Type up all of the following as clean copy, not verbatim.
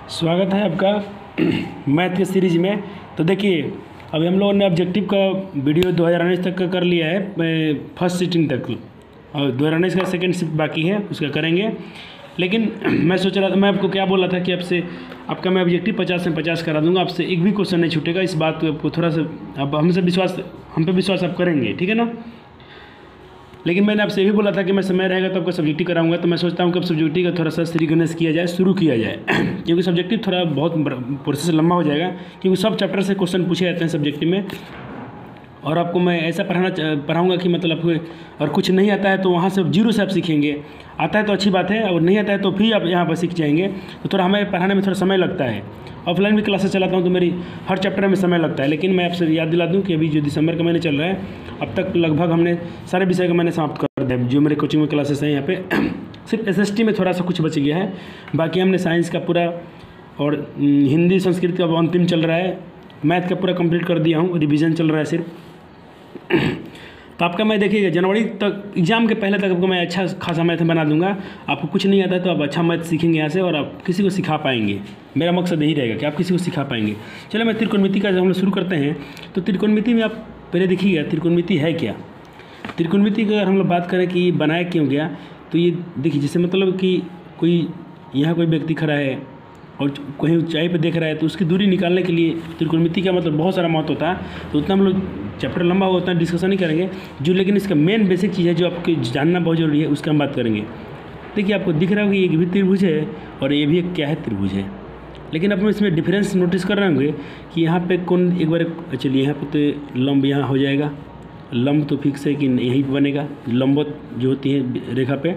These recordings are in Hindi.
स्वागत है आपका मैथ के सीरीज में। तो देखिए, अभी हम लोगों ने ऑब्जेक्टिव का वीडियो 2019 तक का कर लिया है, फर्स्ट सिटिंग तक, और 2019 का सेकंड शिफ्ट बाकी है, उसका करेंगे। लेकिन मैं सोच रहा था, मैं आपको क्या बोला था कि आपसे आपका मैं ऑब्जेक्टिव 50 में 50 करा दूंगा, आपसे एक भी क्वेश्चन नहीं छूटेगा। इस बात को आपको थोड़ा सा अब हम पे विश्वास आप करेंगे, ठीक है ना। लेकिन मैंने आपसे ये भी बोला था कि मैं समय रहेगा तो आपका सब्जेक्टिव कराऊंगा। तो मैं सोचता हूँ कि अब सब्जेक्टिव का थोड़ा सा श्री गणेश किया जाए, शुरू किया जाए क्योंकि सब्जेक्टिव थोड़ा बहुत प्रोसेस लंबा हो जाएगा, क्योंकि सब चैप्टर से क्वेश्चन पूछे जाते हैं सब्जेक्टिव में। और आपको मैं ऐसा पढ़ाऊँगा कि मतलब आपको और कुछ नहीं आता है तो वहाँ से जीरो से आप सीखेंगे। आता है तो अच्छी बात है, और नहीं आता है तो फिर आप यहाँ पर सीख जाएंगे। तो थोड़ा हमें पढ़ाने में थोड़ा समय लगता है। ऑफलाइन भी क्लासेस चलाता हूँ तो मेरी हर चैप्टर में समय लगता है। लेकिन मैं आपसे याद दिला दूँ कि अभी जो दिसंबर का महीने चल रहा है, अब तक लगभग हमने सारे विषय का मैंने समाप्त कर दिया। जो मेरे कोचिंग में क्लासेस हैं यहाँ पे सिर्फ SST में थोड़ा सा कुछ बच गया है, बाकी हमने साइंस का पूरा और हिंदी संस्कृत का अंतिम चल रहा है। मैथ का पूरा कंप्लीट कर दिया हूँ, रिवीजन चल रहा है सिर्फ। तो आपका मैं देखिएगा जनवरी तक, एग्जाम के पहले तक आपको मैं अच्छा खासा मैथ बना दूंगा। आपको कुछ नहीं आता है तो आप अच्छा मैथ सीखेंगे यहाँ से, और आप किसी को सिखा पाएंगे। मेरा मकसद यही रहेगा कि आप किसी को सिखा पाएंगे। चलो मैं त्रिकोणमिति का जब हम लोग शुरू करते हैं, तो त्रिकोणमिति में आप पहले देखिएगा त्रिकोणमिति है क्या। त्रिकोणमिति की अगर हम लोग बात करें कि बनाया क्यों गया, तो ये देखिए, जैसे मतलब कि कोई यहाँ कोई व्यक्ति खड़ा है और कहीं ऊंचाई पे देख रहा है, तो उसकी दूरी निकालने के लिए त्रिकोणमिति का मतलब बहुत सारा महत्व होता है। तो उतना हम लोग चैप्टर लंबा होगा उतना डिस्कशन नहीं करेंगे जो, लेकिन इसका मेन बेसिक चीज़ है जो आपको जानना बहुत जरूरी है, उसका हम बात करेंगे। देखिए, आपको दिख रहा होगा कि एक भी त्रिभुज है और ये भी एक क्या है, त्रिभुज है। लेकिन आप इसमें डिफरेंस नोटिस कर रहे होंगे कि यहाँ पे कौन, एक बार चलिए यहाँ पे तो लंब यहाँ हो जाएगा, लंब तो फिक्स है कि यहीं पर बनेगा, लंबवत जो होती है रेखा पे।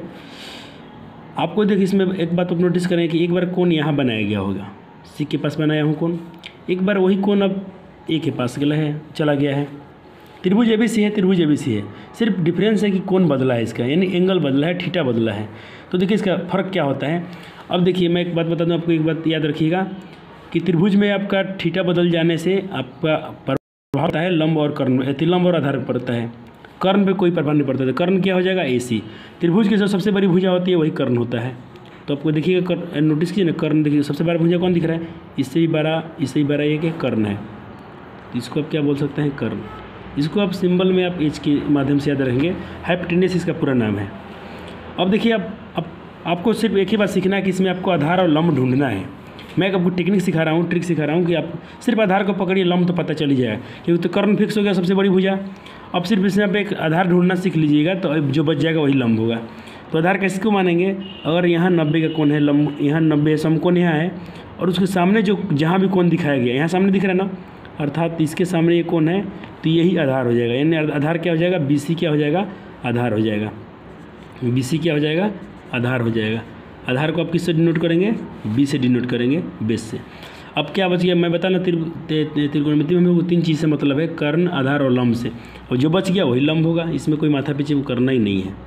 आपको देखिए इसमें एक बात आप नोटिस करें कि एक बार कौन यहाँ बनाया गया होगा, सी के पास बनाया हूँ कौन, एक बार वही कौन अब ए के पास चला गया है। त्रिभुज ABC है, त्रिभुज ABC है, सिर्फ डिफरेंस है कि कौन बदला है इसका, यानी एंगल बदला है, थीटा बदला है। तो देखिए इसका फ़र्क क्या होता है। अब देखिए मैं एक बात बता दूँ आपको, एक बात याद रखिएगा कि त्रिभुज में आपका थीटा बदल जाने से आपका प्रभाव होता है लंब और कर्ण, लंब और आधार पड़ता है, कर्ण पे कोई प्रभाव नहीं पड़ता। तो कर्ण क्या हो जाएगा, AC। त्रिभुज की जो सबसे बड़ी भुजा होती है वही कर्ण होता है। तो आपको देखिएगा नोटिस कीजिए ना, कर्ण देखिए सबसे बड़ा भुजा कौन दिख रहा है, इससे भी बड़ा ये क्या कर्ण है। इसको आप क्या बोल सकते हैं, कर्ण। इसको आप सिंबल में आप H के माध्यम से याद रखेंगे, हाइपोटेन्यूस इसका पूरा नाम है। अब देखिए अब आपको सिर्फ एक ही बात सीखना है कि इसमें आपको आधार और लंब ढूंढना है। मैं आपको टेक्निक सिखा रहा हूँ, ट्रिक सिखा रहा हूँ कि आप सिर्फ आधार को पकड़िए, लंब तो पता चली जाएगा, क्योंकि तो कर्ण फिक्स हो गया सबसे बड़ी भुजा। अब सिर्फ इसमें आप एक आधार ढूंढना सीख लीजिएगा, तो जो बच जाएगा वही लंब होगा। तो आधार कैसे को मानेंगे, अगर यहाँ 90 का कोण है, लंब यहाँ 90 समकोण यहाँ है, और उसके सामने जो जहाँ भी कोण दिखाया गया, यहाँ सामने दिख रहा है ना, अर्थात इसके सामने ये कोण है, तो यही आधार हो जाएगा। यानी आधार क्या हो जाएगा, BC क्या हो जाएगा, आधार हो जाएगा। BC क्या हो जाएगा, आधार हो जाएगा। आधार को आप किससे डिनोट करेंगे, B से डिनोट करेंगे, बेस से। अब क्या बच गया, मैं बताना त्रिकोणमिति में हम लोग 3 चीज़ से मतलब है, कर्ण, आधार और लंब से, और जो बच गया वही लंब होगा। इसमें कोई माथा पीछे वो करना ही नहीं है।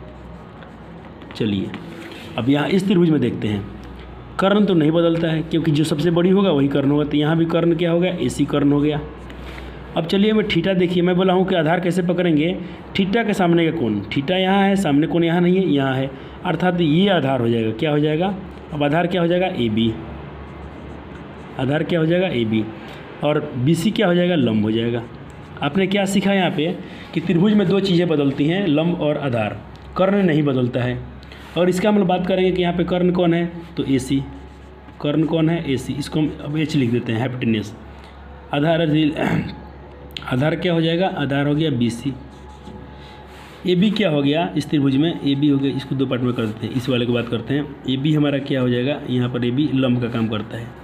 चलिए अब यहाँ इस त्रिभुज में देखते हैं, कर्ण तो नहीं बदलता है, क्योंकि जो सबसे बड़ी होगा वही कर्ण होगा। तो यहाँ भी कर्ण क्या हो गया, AC कर्ण हो गया। अब चलिए मैं थीटा देखिए, मैं बोला हूँ कि आधार कैसे पकड़ेंगे, थीटा के सामने का कोण, थीटा यहाँ है, सामने कोण यहाँ नहीं है, यहाँ है, अर्थात ये आधार हो जाएगा। क्या हो जाएगा, अब आधार क्या हो जाएगा, AB। आधार क्या हो जाएगा, AB, और BC क्या हो जाएगा, लंब हो जाएगा। आपने क्या सीखा यहाँ पे कि त्रिभुज में 2 चीज़ें बदलती हैं, लंब और आधार, कर्ण नहीं बदलता है। और इसका हम लोग बात करेंगे कि यहाँ पे कर्ण कौन है, तो AC, कर्ण कौन है, AC। इसको हम अब H लिख देते हैं, हाइपोटेन्यूस। आधार क्या हो जाएगा, आधार हो गया BC। AB क्या हो गया, इस त्रिभुज में AB हो गया। इसको 2 पार्ट में कर देते हैं, इस वाले की बात करते हैं। AB हमारा क्या हो जाएगा, यहाँ पर AB लंब का काम करता है।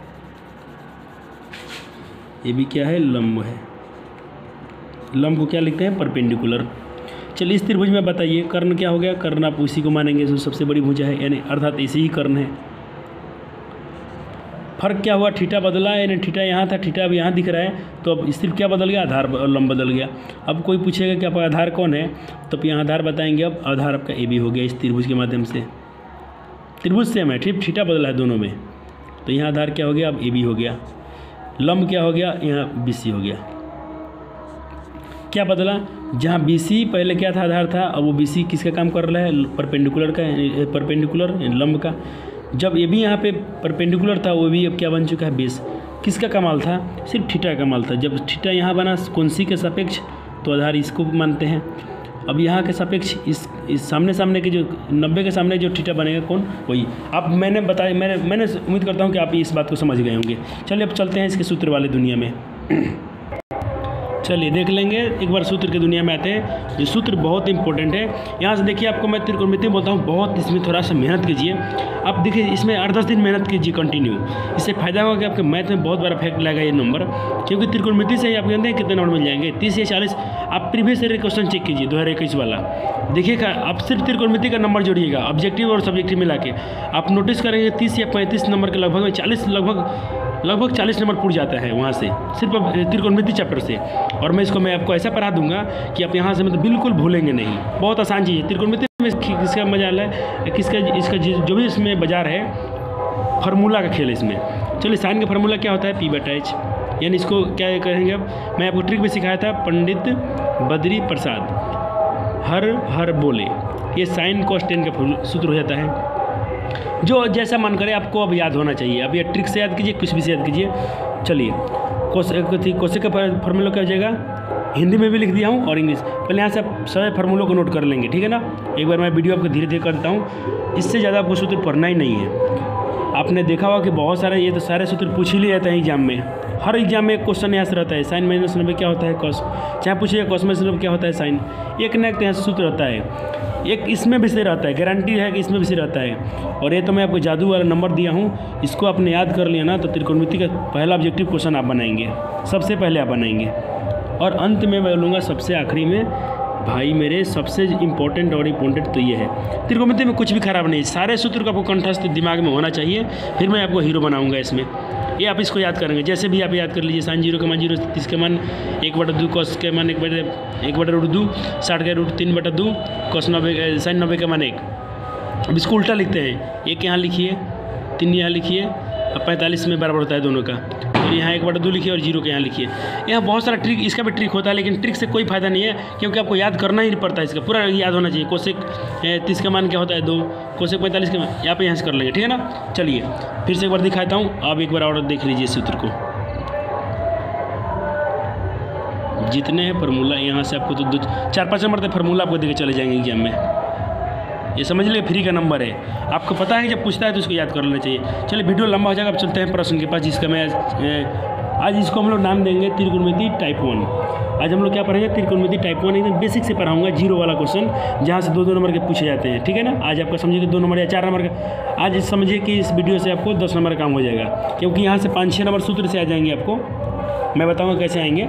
AB क्या है, लंब है। लंब को क्या लिखते हैं, परपेंडिकुलर। चलिए इस त्रिभुज में बताइए कर्ण क्या हो गया, कर्ण आप उसी को मानेंगे जो सबसे बड़ी भुजा है, यानी अर्थात इसी ही कर्ण है। फर्क क्या हुआ, थीटा बदला, यानी थीटा यहाँ था, थीटा अब यहाँ दिख रहा है, तो अब सिर्फ क्या बदल गया, आधार और लंब बदल गया। अब कोई पूछेगा कि आपका आधार कौन है, तो आप यहाँ आधार बताएंगे। अब आधार आपका AB हो गया, इस त्रिभुज के माध्यम से। त्रिभुज सेम है, थीटा बदला है दोनों में, तो यहाँ आधार क्या हो गया, अब AB हो गया। लंब क्या हो गया, यहाँ BC हो गया। क्या बदला, जहाँ BC पहले क्या था, आधार था, अब वो BC किसका काम कर रहा है, परपेंडिकुलर का, परपेंडिकुलर लंब का। जब ये भी यहाँ पे परपेंडिकुलर था, वो भी अब क्या बन चुका है बेस। किसका कमाल था? सिर्फ थीटा का कमाल था। जब थीटा यहाँ बना कौन सी के सापेक्ष, तो आधार इसको मानते हैं। अब यहाँ के सापेक्ष इस सामने के जो 90 के सामने जो थीटा बनेगा कौन, वही। अब मैंने बताया, मैंने उम्मीद करता हूँ कि आप इस बात को समझ गए होंगे। चलिए अब चलते हैं इसके सूत्र वाले दुनिया में। चलिए देख लेंगे एक बार सूत्र की दुनिया में आते हैं। ये सूत्र बहुत इंपॉर्टेंट है। यहाँ से देखिए, आपको मैं त्रिकोणमिति बोलता हूँ, बहुत इसमें थोड़ा सा मेहनत कीजिए। आप देखिए इसमें 8-10 दिन मेहनत कीजिए कंटिन्यू। इससे फायदा होगा कि आपके मैथ में बहुत बड़ा इफेक्ट लगेगा ये नंबर, क्योंकि त्रिकोणमिति से ही आप जानते हैं कितने नंबर मिल जाएंगे, 30 या 40। आप प्रीवियस ईयर क्वेश्चन चेक कीजिए 2021 वाला, देखिएगा आप सिर्फ त्रिकोणमिति का नंबर जोड़िएगा, ऑब्जेक्टिव और सब्जेक्टिव मिला के आप नोटिस करेंगे 30 या 35 नंबर के लगभग में 40 लगभग 40 नंबर पूछ जाता है वहाँ से, सिर्फ त्रिकोणमिति चैप्टर से। और मैं आपको ऐसा पढ़ा दूंगा कि आप यहाँ से मतलब बिल्कुल भूलेंगे नहीं। बहुत आसान चीज़ है त्रिकोणमिति में। किसका मजा है, इसका जो भी इसमें बाजार है, फार्मूला का खेल है इसमें। चलिए, साइन का फार्मूला क्या होता है? P/H, यानी इसको क्या करेंगे अब? मैं आपको ट्रिक भी सिखाया था, पंडित बद्री प्रसाद हर बोले। ये साइन cos tan का सूत्र हो जाता है। जो जैसा मन करे आपको अब याद होना चाहिए। अब ये ट्रिक से याद कीजिए, कुछ भी से याद कीजिए। चलिए, कोसेक का फार्मूला क्या हो जाएगा? हिंदी में भी लिख दिया हूँ और इंग्लिश। पहले यहाँ से आप सारे फार्मूलों को नोट कर लेंगे, ठीक है ना। एक बार मैं वीडियो आपको धीरे धीरे कर देता हूँ, इससे ज़्यादा आपको सूत्र पढ़ना ही नहीं है। आपने देखा होगा कि बहुत सारे ये तो सारे सूत्र पूछ ही लिए जाते हैं एग्जाम में। हर एग्जाम में एक क्वेश्चन यहाँ से रहता है, साइन माइनस 90 क्या होता है कॉस, चाहे पूछिए कॉस माइनस 90 क्या होता है साइन। एक ना एक यहाँ से सूत्र रहता है, एक इसमें भी से रहता है, गारंटी है कि इसमें भी से रहता है। और ये तो मैं आपको जादू वाला नंबर दिया हूँ, इसको आपने याद कर लिया ना तो त्रिकोणमिति का पहला ऑब्जेक्टिव क्वेश्चन आप बनाएंगे, सबसे पहले आप बनाएंगे। और अंत में मैं बोलूँगा सबसे आखिरी में, भाई मेरे सबसे इम्पोर्टेंट तो ये है, त्रिकोणमिति में कुछ भी खराब नहीं, सारे सूत्र का आपको कंठस्थ दिमाग में होना चाहिए, फिर मैं आपको हीरो बनाऊंगा इसमें। ये आप इसको याद करेंगे, जैसे भी आप याद कर लीजिए। साइन 0 का मान 0, 30 के मान 1/2, कॉस के मान 1/√2, 60 का रूट 3/2, कॉस 90 साइन 90 का मान 1। अब इसको उल्टा लिखते हैं, 1 यहाँ लिखिए, 3 यहाँ लिखिए, अब 45 में बराबर होता है दोनों का। और यहाँ 1/2 लिखिए और 0 के यहाँ लिखिए। यहाँ बहुत सारा ट्रिक, इसका भी ट्रिक होता है, लेकिन ट्रिक से कोई फायदा नहीं है, क्योंकि आपको याद करना ही पड़ता है, इसका पूरा याद होना चाहिए। कोसेक 30 का मान क्या होता है 2, कोसेक 45 का मान यहाँ पे यहाँ से कर लेंगे, ठीक है ना। चलिए फिर से एक बार दिखाता हूँ, आप एक बार और देख लीजिए सूत्र को। जितने हैं फार्मूला यहाँ से आपको तो 4-5 नंबर तक फार्मूला आपको देके चले जाएंगे एग्जाम में। ये समझ लीजिए फ्री का नंबर है, आपको पता है कि जब पूछता है तो इसको याद कर लेना चाहिए। चलिए वीडियो लंबा हो जाएगा, अब चलते हैं प्रश्न के पास, जिसका मैं आज इसको हम लोग नाम देंगे त्रिकोणमिति टाइप 1। आज हम लोग क्या पढ़ेंगे? त्रिकोणमिति टाइप 1, एकदम बेसिक से पढ़ाऊंगा, 0 वाला क्वेश्चन, जहाँ से 2-2 नंबर के पूछे जाते हैं, ठीक है ना। आज आपका समझिए कि 2 नंबर या 4 नंबर का, आज समझिए कि इस वीडियो से आपको 10 नंबर का काम हो जाएगा, क्योंकि यहाँ से 5-6 नंबर सूत्र से आ जाएंगे आपको, मैं बताऊँगा कैसे आएंगे।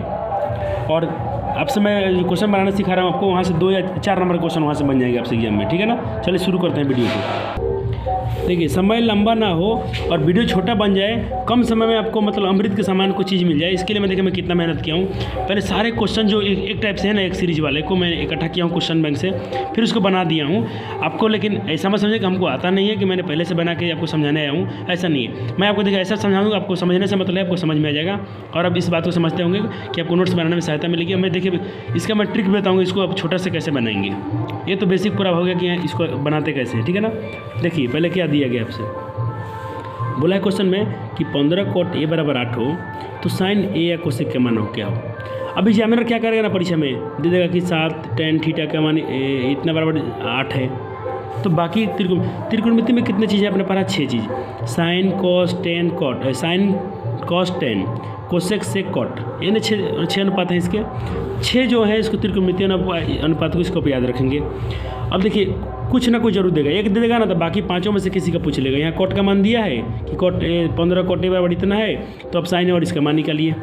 और आपसे मैं जो क्वेश्चन बनाना सिखा रहा हूँ आपको, वहाँ से 2 या 4 नंबर क्वेश्चन वहाँ से बन जाएंगे आपसे एग्जाम में, ठीक है ना। चलिए शुरू करते हैं वीडियो को। देखिए, समय लंबा ना हो और वीडियो छोटा बन जाए, कम समय में आपको मतलब अमृत के समान कोई चीज़ मिल जाए, इसके लिए मैं देखिए मैं कितना मेहनत किया हूँ। पहले सारे क्वेश्चन जो एक टाइप से है ना, एक सीरीज वाले को मैं इकट्ठा किया हूँ क्वेश्चन बैंक से, फिर उसको बना दिया हूँ आपको। लेकिन ऐसा मत समझिए कि हमको आता नहीं है, कि मैंने पहले से बना के आपको समझाने आया हूँ, ऐसा नहीं है। मैं आपको देखिए ऐसा समझाऊँगा, आपको समझने से मतलब आपको समझ में आ जाएगा, और अब इस बात को समझते होंगे कि आपको नोट्स बनाने में सहायता मिलेगी। मैं देखिए इसका मैं ट्रिक बताऊँगा, इसको आप छोटा से कैसे बनाएंगे। ये तो बेसिक पूरा हो गया कि इसको बनाते कैसे, ठीक है ना। देखिए पहले क्या दिया गया आपसे, बोला है क्वेश्चन में कि 15 cot A = 8 हो तो साइन A या कोसेक का मान हो क्या हो। अब एग्जामिनर क्या करेगा ना, परीक्षा में दे देगा कि 7 tan थीटा का मान इतना बराबर 8 है। तो बाकी त्रिकोणमिति में कितनी चीज़ें आपने पढ़ा? 6 चीज़, sine cos tan cot, sine cos tan, cosec sec cot, यानी 6 अनुपात हैं इसके। 6 जो है इसको त्रिकोणमितीय अनुपात को इसको याद रखेंगे। अब देखिए कुछ ना कुछ जरूर देगा, एक दे देगा ना तो बाकी 5 में से किसी का पूछ लेगा। यहाँ कॉट का मान दिया है कि कॉट 15 cot A बराबर इतना है, तो अब साइन और इसका मान निकालिए।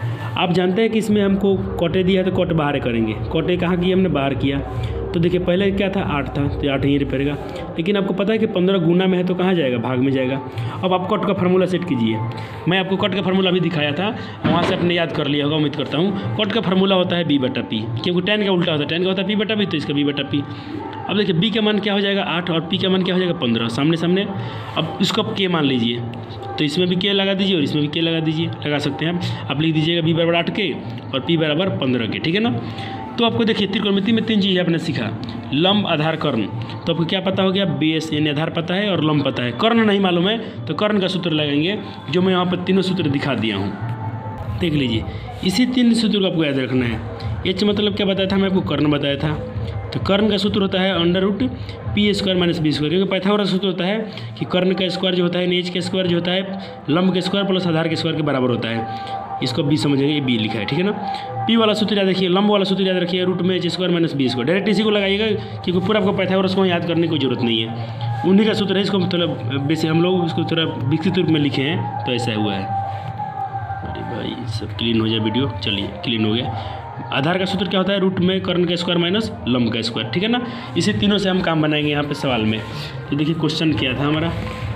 आप जानते हैं कि इसमें हमको कॉटे दिया है तो कॉट बाहर करेंगे। कॉटे कहाँ किया? हमने बाहर किया। तो देखिए पहले क्या था? 8 था, तो 8 यहीं रहेगा। लेकिन आपको पता है कि 15 गुना में है तो कहाँ जाएगा? भाग में जाएगा। अब आप कॉट का फार्मूला सेट कीजिए। मैं आपको कॉट का फार्मूला भी दिखाया था, वहाँ से आपने याद कर लिया होगा, उम्मीद करता हूँ। कॉट का फार्मूला होता है B/P, क्योंकि tan का उल्टा होता है, tan का होता है P/B, तो इसका B/P। अब देखिए B का मान क्या हो जाएगा? 8, और P का मान क्या हो जाएगा? 15, सामने सामने। अब इसको आप K मान लीजिए, तो इसमें भी K लगा दीजिए और इसमें भी K लगा दीजिए, लगा सकते हैं आप लिख दीजिएगा B = 8 के और P = 15 के, ठीक है ना। तो आपको देखिए त्रिकोणमिति में 3 चीज़ें आपने सीखा, लंब, आधार, कर्ण। तो आपको क्या पता हो गया, बेस यानी आधार पता है और लंब पता है। कर्ण नहीं मालूम है तो कर्ण का सूत्र लगाएंगे, जो मैं यहाँ पर तीनों सूत्र दिखा दिया हूँ, देख लीजिए। इसी 3 सूत्र को आपको याद रखना है। एच मतलब क्या बताया था, मैं आपको कर्ण बताया था। तो कर्ण का सूत्र होता है √p² - b², क्योंकि पाइथागोरस का सूत्र होता है कि कर्ण का स्क्वायर जो होता है एच का स्क्वायर जो होता है लंब के स्क्वायर प्लस आधार के स्क्वायर के बराबर होता है। इसको बी समझेंगे, ये बी लिखा है, ठीक है ना। पी वाला सूत्र याद रखिए, लंब वाला सूत्र याद रखिए, √h² - b²। डायरेक्ट इसी को लगाइएगा, क्योंकि पूरा आपको पाइथागोरस को याद करने की कोई जरूरत नहीं है, उन्हीं का सूत्र है। इसको मतलब बेसिक हम लोग इसको थोड़ा विकसित रूप में लिखे हैं, तो ऐसा हुआ है। अरे भाई सब क्लीन हो जाए वीडियो, चलिए क्लीन हो गया। आधार का सूत्र क्या होता है, रूट में कर्ण का स्क्वायर माइनस लंब का स्क्वायर, ठीक है ना। इसी तीनों से हम काम बनाएंगे यहाँ पे सवाल में। तो देखिए क्वेश्चन क्या था हमारा,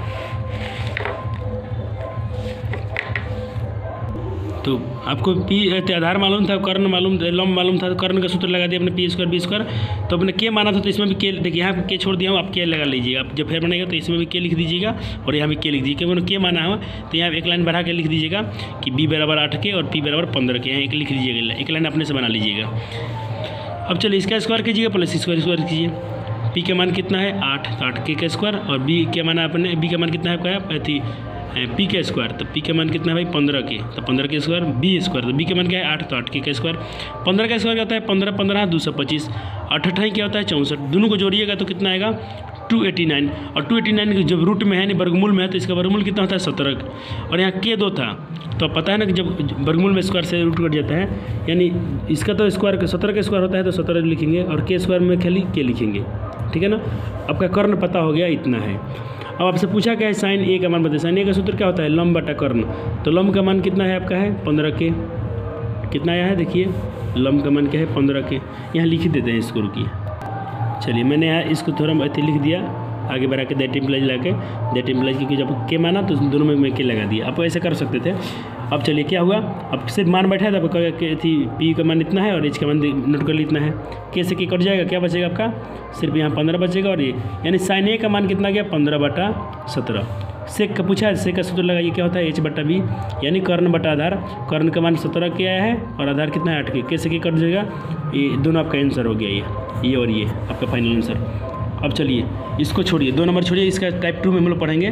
तो आपको पी आधार मालूम था, कर्ण मालूम, लंब मालूम था, कर्ण का सूत्र लगा दिया अपने p² b²। तो अपने के माना था, तो इसमें भी के, देखिए यहाँ पे के छोड़ दिया हूँ, आप के लगा लीजिएगा। आप जब फिर बनेगा तो इसमें भी के लिख दीजिएगा और यहाँ भी के लिख दीजिएगा। क्योंकि के माना हो तो यहाँ एक लाइन बढ़ा के लिख दीजिएगा कि b = 8 के और p = 15 के, यहाँ एक लिख दीजिएगा, एक लाइन अपने से बना लीजिएगा। अब चलिए इसका स्क्वायर कीजिएगा प्लस स्क्वायर कीजिए। p का मान कितना है 8, तो 8 के स्क्वायर, और b के मान अपने b का मान कितना है आपका पी के स्क्वायर, तो पी का मान कितना है भाई 15 के, तो 15 के स्क्वायर बी स्क्वायर, तो बी का मान क्या है 8, तो 8 के स्क्वायर। 15 का स्क्वायर क्या होता है 15 15 225, 8 8 क्या होता है 64, दोनों को जोड़िएगा तो कितना आएगा 289। और 289 जब रूट में है नहीं वर्गमूल में है, तो इसका वर्गमूल कितना होता है 17, और यहाँ के 2 था। तो पता है ना कि जब वर्गमूल में स्क्वायर से रूट कट जाता है, यानी इसका तो स्क्वायर 17 का स्क्वायर होता है, तो 17 लिखेंगे, और के स्क्वायर में खाली के लिखेंगे, ठीक है ना। आपका कर्ण पता हो गया, इतना है। अब आपसे पूछा क्या है, साइन ए का मान बताइए। साइन ए का सूत्र क्या होता है, लंब बटा कर्ण। तो लंब का मान कितना है आपका है 15 के, कितना आया है देखिए, लंब का मान क्या है 15 के, यहाँ लिख देते हैं इसको, रुकिए। चलिए मैंने यहाँ इसको थोड़ा लिख दिया, आगे बढ़ा के दैट इम्प्लाइज लगा के, दैट इम्प्लाइज क्योंकि जब के माना तो दोनों में मैं के लगा दिया। आप ऐसे कर सकते थे। अब चलिए क्या हुआ, अब सिर्फ मान बैठा था, आपको थी पी का मान इतना है और एच का मान नोट कर इतना है, के से के कट जाएगा, क्या बचेगा आपका सिर्फ यहाँ 15 बचेगा, और ये यानी साइन ए का मान कितना गया 15/17। सेक का पूछा है, सेक का सूत्र लगाइए, क्या होता है h/b, यानी कर्ण बटा आधार। कर्ण का मान 17 के आया है और आधार कितना है 8 के से के कट जाएगा, ये दोनों आपका आंसर हो गया, ये और ये आपका फाइनल आंसर। अब चलिए इसको छोड़िए, 2 नंबर छोड़िए, इसका टाइप 2 में हम लोग पढ़ेंगे।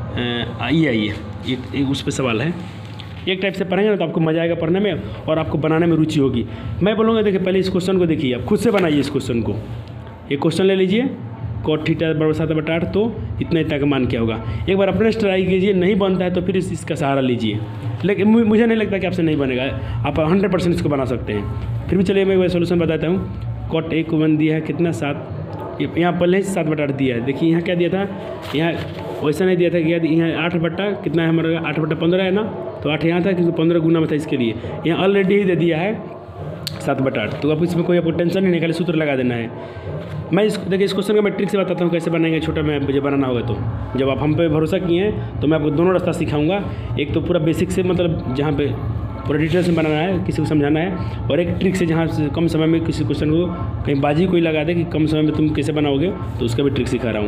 आइए एक उस पर सवाल है, एक टाइप से पढ़ेंगे ना तो आपको मज़ा आएगा पढ़ने में और आपको बनाने में रुचि होगी। मैं बोलूँगा देखिए पहले इस क्वेश्चन को देखिए, आप खुद से बनाइए इस क्वेश्चन को। एक क्वेश्चन ले लीजिए, cot θ = 7/8, तो इतना का मान क्या होगा। एक बार अपने से ट्राई कीजिए, नहीं बनता है तो फिर इसका सहारा लीजिए, लेकिन मुझे नहीं लगता कि आपसे नहीं बनेगा, आप 100% इसको बना सकते हैं। फिर भी चलिए मैं सोल्यूशन बताता हूँ। cot A को मान दिया है कितना 7, यहाँ पहले ही 7/8 दिया है। देखिए यहाँ क्या दिया था, यहाँ वैसा नहीं दिया था कि यहाँ 8 बट्टा कितना है हमारा 8/15 है ना, तो 8 यहाँ था क्योंकि 15 गुना में था, इसके लिए यहाँ ऑलरेडी ही दे दिया है 7/8। तो अब इसमें कोई आपको टेंशन नहीं, खाली सूत्र लगा देना है। मैं देखिए इस क्वेश्चन का मैं ट्रिक से बताता हूँ कैसे बनाएंगे, छोटा में मुझे बनाना होगा। तो जब आप हम पे भरोसा किए हैं तो मैं आपको दोनों रास्ता सिखाऊंगा। एक तो पूरा बेसिक से, मतलब जहाँ पे पूरा डिटेल से बनाना है, किसी को समझाना है, और एक ट्रिक से जहाँ से कम समय में किसी क्वेश्चन को कहीं बाजी कोई लगा दे कि कम समय में तुम कैसे बनाओगे, तो उसका भी ट्रिक सिखा रहा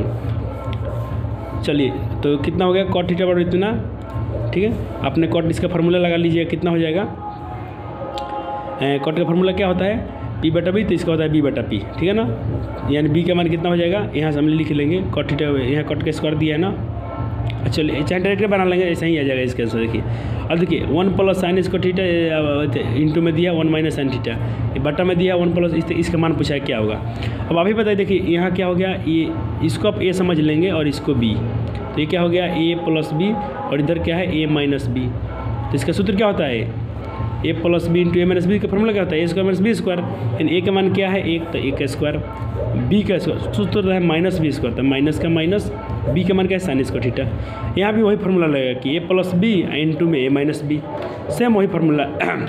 हूँ। चलिए तो कितना हो गया cot θ बराबर इतना, ठीक है। आपने cot इसका फार्मूला लगा लीजिए, कितना हो जाएगा। cot का फार्मूला क्या होता है p/b, तो इसका होता है b/p, ठीक है ना। यानी b का मान कितना हो जाएगा, यहाँ से हम लिख लेंगे cot θ, यहाँ cot का स्क्वायर दिया है ना। चलिए चाहे डायरेक्ट बना लेंगे, ऐसा ही आ जाएगा इसका आंसर। देखिए अब देखिए 1 + sin इसको θ इंटू में दिया 1 - sin θ, बटा में दिया 1 + इसका मान पूछा है क्या होगा। अब अभी बताइए, देखिए यहाँ क्या हो गया, ये इसको आप a समझ लेंगे और इसको b, तो ये क्या हो गया a + b, और इधर क्या है a - b। तो इसका सूत्र क्या होता है a + b × a - b का फॉर्मूला क्या होता है a² - b²। यानी a का मान क्या है 1, तो a का स्क्वायर, b का सूत्र है -b², तो माइनस का माइनस, b का मान क्या है sin इसको θ। यहाँ भी वही फार्मूला लगेगा कि a + b इंटू में a - b, सेम वही फार्मूला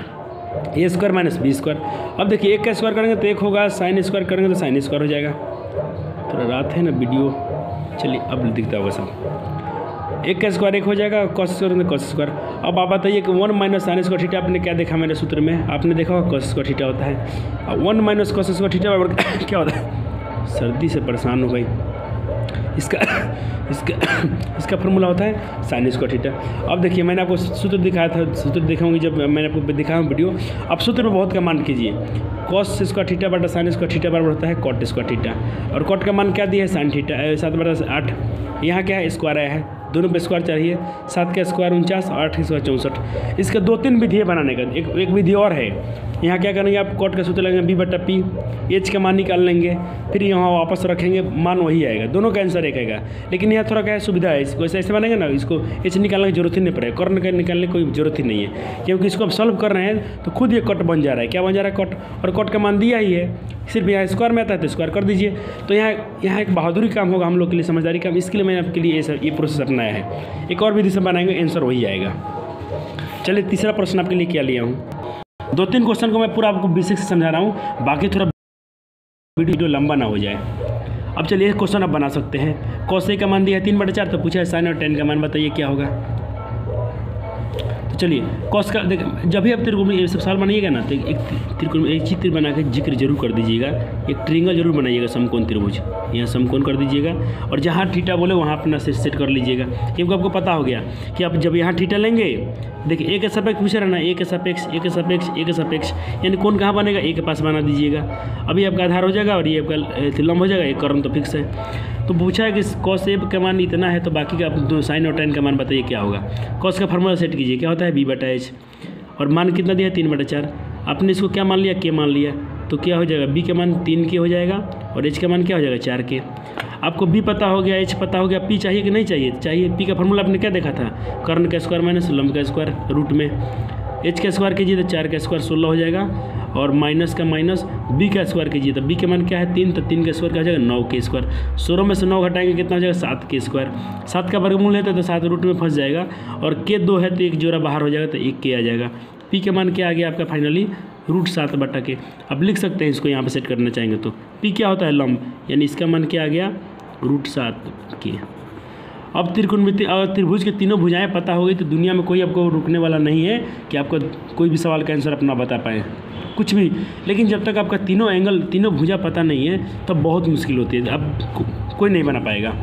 a² - b²। अब देखिए 1 का स्क्वायर करेंगे तो 1 होगा, sin स्क्वायर करेंगे तो sin स्क्वायर हो जाएगा। थोड़ा रात है ना वीडियो, चलिए अब दिखता होगा सब। 1 का स्क्वायर 1 हो जाएगा, cos स्क्वायर cos स्क्वायर। अब आप बताइए कि 1 - sin स्क्वायर θ आपने क्या देखा मेरे सूत्र में, आपने देखा होगा cos स्क्वायर θ होता है। अब 1 - cos स्क्वायर θ बराबर क्या होता है, सर्दी से परेशान हो गई। इसका इसका फॉर्मूला होता है साइन स्क्वायर थीटा। अब देखिए मैंने आपको सूत्र दिखाया था, सूत्र दिखाऊंगी जब मैंने आपको दिखाया वीडियो। अब सूत्र में बहुत का मान कीजिए, कॉस स्क्वायर थीटा बटा साइन स्क्वायर थीटा बराबर होता है कॉट स्क्वायर थीटा, और कॉट का मान क्या दिया है साइन थीटा 7/8। यहाँ क्या है स्क्वायर आया है, दोनों पे स्क्वायर चाहिए, 7 का स्क्वायर 49 और 8 का स्क्वायर 64। इसके 2-3 विधि है बनाने का, एक विधि और है। यहाँ क्या करेंगे आप कॉट का सूत्र लेंगे b/p, एच का मान निकाल लेंगे, फिर यहाँ वापस रखेंगे, मान वही आएगा, दोनों का आंसर एक आएगा। लेकिन यहाँ थोड़ा क्या है सुविधा है, इसको ऐसे बनेंगे ना, इसको एच निकालने की जरूरत ही नहीं पड़ेगा, कॉर्न का निकालने की कोई जरूरत ही नहीं है, क्योंकि इसको आप सॉल्व कर रहे हैं तो खुद ये कट बन जा रहा है। क्या बन जा रहा है कट, और कट का मान दिया ही है, सिर्फ यहाँ स्क्वायर में आता है तो स्क्वायर कर दीजिए। तो यहाँ एक बहादुरी काम होगा हम लोग के लिए, समझदारी काम, इसके लिए मैंने आपके लिए ये प्रोसेस अपनाया है। एक और विधि से बनाएंगे, आंसर वही आएगा। चलिए तीसरा प्रश्न आपके लिए क्या लिया हूँ। 2-3 क्वेश्चन को मैं पूरा आपको बेसिक से समझा रहा हूँ, बाकी थोड़ा वीडियो लंबा ना हो जाए। अब चलिए एक क्वेश्चन आप बना सकते हैं। cos A का मान दिया है 3/4, तो पूछा है साइन और tan का मान बताइए क्या होगा। तो चलिए cos का देख, जब भी आप त्रिकोण ये सब सवाल बनाइएगा ना तो एक त्रिकोण एक चित्र बना के जिक्र जरूर कर दीजिएगा, एक ट्रायंगल जरूर बनाइएगा समकोण त्रिभुज, यहाँ समकोण कर दीजिएगा, और जहाँ थीटा बोले वहाँ अपना सेट कर लीजिएगा, क्योंकि आपको पता हो गया कि आप जब यहाँ थीटा लेंगे, देखिए एक सापेक्ष पूछ रहा है ना, एक सापेक्ष यानी कौन कहाँ बनेगा, एक के पास बना दीजिएगा। अभी आपका आधार हो जाएगा और ये आपका लंब हो जाएगा, एक कर्ण तो फिक्स है। तो पूछा है कि cos A का मान इतना है, तो बाकी का आप साइन और tan का मान बताइए क्या होगा। cos का फॉर्मूला सेट कीजिए, क्या होता है b/h, और मान कितना दिया है 3/4। आपने इसको क्या मान लिया, k मान लिया, तो क्या हो जाएगा b का मान 3k हो जाएगा, और h का मान क्या हो जाएगा 4k। आपको b पता हो गया, h पता हो गया, p चाहिए कि नहीं चाहिए, चाहिए। p का फॉर्मूला आपने क्या देखा था, कर्ण का स्क्वायर माइनस लंब का स्क्वायर रूट में, h का स्क्वायर कीजिए तो 4 का स्क्वायर 16 हो जाएगा, और माइनस का माइनस b का स्क्वायर कीजिए तो b के मान क्या है 3, तो 3 का स्क्वायर क्या हो जाएगा 9 के स्क्वायर। 16 में से 9 घटाएंगे कितना हो जाएगा 7 के स्क्वायर। 7 का वर्गमूल है तो 7 रूट में फंस जाएगा, और k 2 है तो एक जोड़ा बाहर हो जाएगा तो 1k आ जाएगा। p के मान क्या आ गया आपका फाइनली √7/k। अब लिख सकते हैं इसको, यहाँ पर सेट करना चाहेंगे तो p क्या होता है लंब, यानी इसका मान क्या आ गया √7k। अब त्रिकोणमिति अगर त्रिभुज के तीनों भुजाएं पता हो गई तो दुनिया में कोई आपको रुकने वाला नहीं है कि आपको कोई भी सवाल का आंसर अपना बता पाए, कुछ भी। लेकिन जब तक आपका तीनों एंगल तीनों भुजा पता नहीं है तब बहुत मुश्किल होती है, अब कोई नहीं बना पाएगा।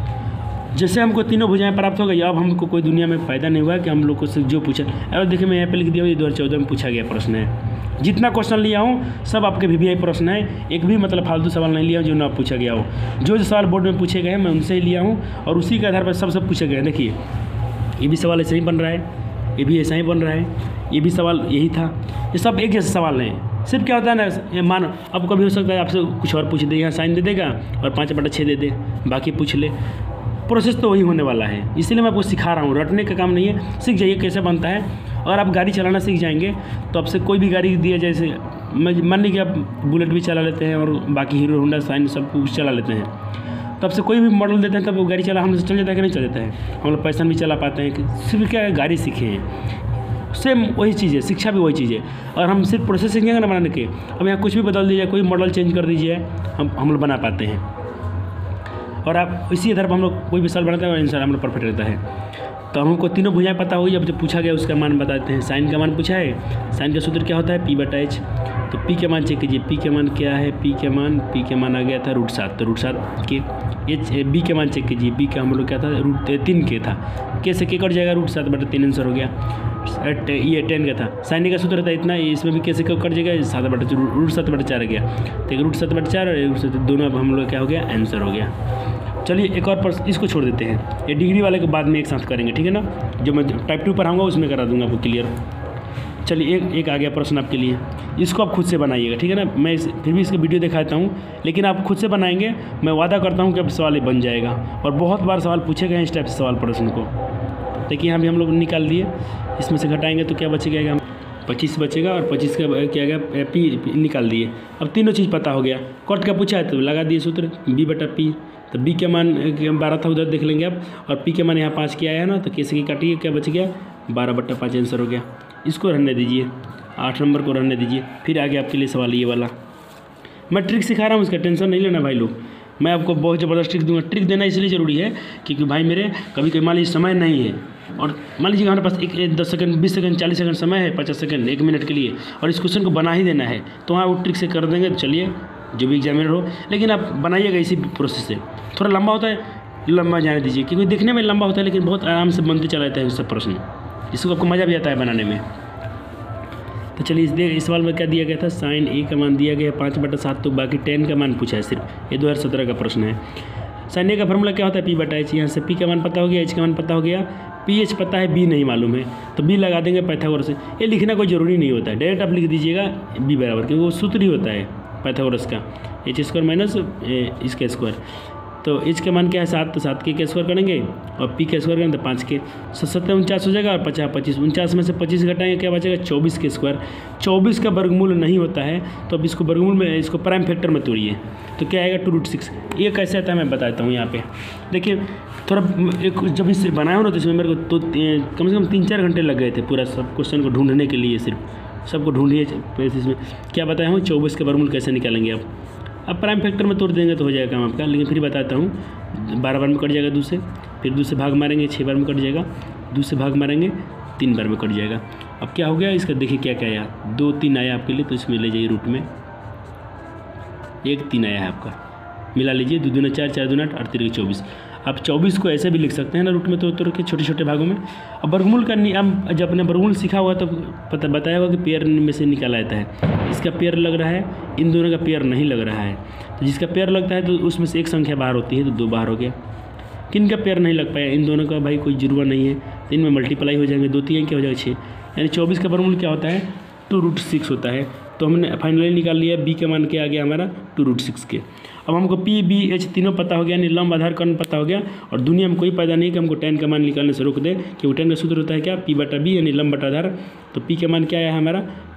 जैसे हमको तीनों भुजाएं प्राप्त हो गई, अब हमको कोई दुनिया में फ़ायदा नहीं हुआ कि हम लोग को से जो पूछा। अब देखिए मैं यहाँ पे लिख दिया, ये 2014 में पूछा गया प्रश्न है। जितना क्वेश्चन लिया हूँ सब आपके VVI प्रश्न है, एक भी मतलब फालतू सवाल नहीं लिया हूँ जो ना पूछा गया हो। जो सवाल बोर्ड में पूछे गए हैं मैं उनसे ही लिया हूँ, और उसी के आधार पर सब पूछे गए हैं। देखिए ये भी सवाल ऐसे ही बन रहा है, ये भी ऐसा ही बन रहा है, ये भी सवाल यही था, ये सब एक जैसे सवाल हैं। सिर्फ क्या होता है ना, मान अब कभी हो सकता है आपसे कुछ और पूछ दे, यहाँ साइन दे देगा और 5/6 दे दे, बाकी पूछ ले। प्रोसेस तो वही होने वाला है, इसीलिए मैं आपको सिखा रहा हूँ, रटने का काम नहीं है। सीख जाइए कैसे बनता है। अगर आप गाड़ी चलाना सीख जाएंगे तो आपसे कोई भी गाड़ी दिया, जैसे मान लीजिए आप बुलेट भी चला लेते हैं और बाकी हीरो होंडा साइन सब कुछ चला लेते हैं, तो आपसे कोई भी मॉडल देते हैं तब वो गाड़ी चला हमसे चल जाता है कि नहीं चल जाता है। हम लोग पैसन भी चला पाते हैं, सिर्फ क्या है गाड़ी सीखे हैं। सेम वही चीज़ है, शिक्षा भी वही चीज़ है। और हम सिर्फ प्रोसेस सीखेंगे ना बनाने के, अब यहाँ कुछ भी बदल दीजिए, कोई मॉडल चेंज कर दीजिए, हम लोग बना पाते हैं। और आप इसी आधार पर हम लोग कोई भी सवाल बनाते हैं और आंसर हम लोग परफेक्ट रहता है। तो हमको तीनों भुजाएं पता होगी। अब जब पूछा गया उसका मान बताते हैं। साइन का मान पूछा है, साइन का सूत्र क्या होता है p/h। तो p के मान चेक कीजिए, p के मान क्या है, p के मान आ गया था √7, तो √7k। b के मान चेक कीजिए, b का हम लोग क्या था √3k था, k से k कट जाएगा, √7/3 आंसर हो गया। ये 10 का था, साइन का सूत्र था इतना, इसमें भी k से कट जाएगा, √7/4 आ गया, तो √7/4 और दोनों अब हम लोग क्या हो गया आंसर हो गया। चलिए एक और प्रश्न, इसको छोड़ देते हैं, ये डिग्री वाले के बाद में एक साथ करेंगे, ठीक है ना। जो मैं टाइप 2 पर आऊँगा उसमें करा दूंगा आपको क्लियर। चलिए एक आ गया प्रश्न आपके लिए, इसको आप खुद से बनाइएगा, ठीक है ना। मैं फिर भी इसका वीडियो दिखाता हूँ, लेकिन आप खुद से बनाएंगे, मैं वादा करता हूँ कि अब सवाल बन जाएगा। और बहुत बार सवाल पूछे गए हैं इस टाइप से सवाल प्रश्न को। देखिए यहाँ भी हम लोग निकाल दिए, इसमें से घटाएंगे तो क्या बचेगा, 25 बचेगा, और 25 का क्या गया p निकाल दिए। अब तीनों चीज़ पता हो गया। कॉट का पूछा है तो लगा दिए सूत्र b/p, तो b के मान 12 था, उधर देख लेंगे आप, और p के मान यहाँ 5 किया है ना, तो कैसे की काटिए, क्या बच गया 12/5 आंसर हो गया। इसको रहने दीजिए, 8 नंबर को रहने दीजिए। फिर आगे आपके लिए सवाल ये वाला, मैं ट्रिक सिखा रहा हूँ, इसका टेंशन नहीं लेना भाई लोग। मैं आपको बहुत ज़बरदस्त ट्रिक दूंगा। ट्रिक देना इसलिए ज़रूरी है क्योंकि भाई मेरे कभी मान लीजिए समय नहीं है, और मान लीजिए हमारे पास 10 सेकंड 20 सेकंड 40 सेकंड समय है, 50 सेकंड 1 मिनट के लिए, और इस क्वेश्चन को बना ही देना है, तो हाँ वो ट्रिक से कर देंगे। तो चलिए जो भी एग्जामिनर हो, लेकिन आप बनाइएगा इसी प्रोसेस से। थोड़ा लंबा होता है, लंबा जाने दीजिए, क्योंकि दिखने में लंबा होता है लेकिन बहुत आराम से बनते चला जाता है उससे प्रश्न, इसको आपको मज़ा भी आता है बनाने में। तो चलिए इस सवाल में क्या दिया गया था, साइन ए का मान दिया गया है 5/7, तो बाकी tan का मान पूछा है सिर्फ, ये 2017 का प्रश्न है। साइन ए का फॉर्मूला क्या होता है, P/H। यहाँ से P का मान पता हो गया, H का मान पता हो गया, PH पता है, B नहीं मालूम है, तो B लगा देंगे पाइथागोरस से। ये लिखना कोई ज़रूरी नहीं होता है, डायरेक्ट आप लिख दीजिएगा B बराबर, क्योंकि वो सूत्र ही होता है पाइथागोरस का, h² माइनस इसका स्क्वायर। तो h का मान क्या है 7, तो 7 के स्क्वायर करेंगे और p का स्क्वायर करेंगे तो 5 के, 7 49 हो जाएगा और 50 25, 49 में से 25 घटाएंगे क्या बचेगा 24 के स्क्वायर। 24 का वर्गमूल नहीं होता है, तो अब इसको वर्गमूल में, इसको प्राइम फैक्टर में तोड़िए तो क्या आएगा 2√6। ये कैसे आता है मैं बताता हूँ। यहाँ पे देखिए थोड़ा एक जब इसे बनाया हो ना तो इसमें मेरे को तो कम से कम 3-4 घंटे लग गए थे पूरा सब क्वेश्चन को ढूंढने के लिए, सिर्फ सबको ढूंढिए इसमें क्या बताया हूँ 24 का वर्गमूल कैसे निकालेंगे आप। अब प्राइम फैक्टर में तोड़ देंगे तो हो जाएगा काम आपका, लेकिन फिर बताता हूँ 12 बार में कट जाएगा 2 से, फिर 2 से भाग मारेंगे 6 बार में कट जाएगा, 2 से भाग मारेंगे 3 बार में कट जाएगा। अब क्या हो गया इसका, देखिए क्या क्या आया, 2 3 आया आपके लिए, तो इसमें ले जाइए रूट में 1 3 आया है आपका, मिला लीजिए 2 दूना 4 4 दूना 8 8 3 24। आप 24 को ऐसे भी लिख सकते हैं ना रूट में तोड़ के छोटे छोटे भागों में। अब वर्गमूल का नियम जब अपने वर्गमूल सीखा हुआ तो बताया हुआ कि पेयर में से निकाला जाता है, इसका पेयर लग रहा है, इन दोनों का पेयर नहीं लग रहा है, तो जिसका पेयर लगता है तो उसमें से एक संख्या बाहर होती है, तो 2 बाहर हो गया। किन का पेयर नहीं लग पाया, इन दोनों का भाई कोई जुड़वा नहीं है, तो इनमें मल्टीप्लाई हो जाएंगे, 2 3 क्या हो जाएगा 6, यानी 24 का वर्गमूल क्या होता है 2√6 होता है। तो हमने फाइनली निकाल लिया, बी का मान क्या आ गया हमारा 2√6 के। अब हमको P B H तीनों पता हो गया, यानी लंब आधार कर्ण पता हो गया, और दुनिया में कोई पैदा नहीं कि हमको tan का मान निकालने से रोक दे, क्योंकि tan का सूत्र होता है क्या P/B यानी लंब बटा आधार। तो P का मान क्या आया हमारा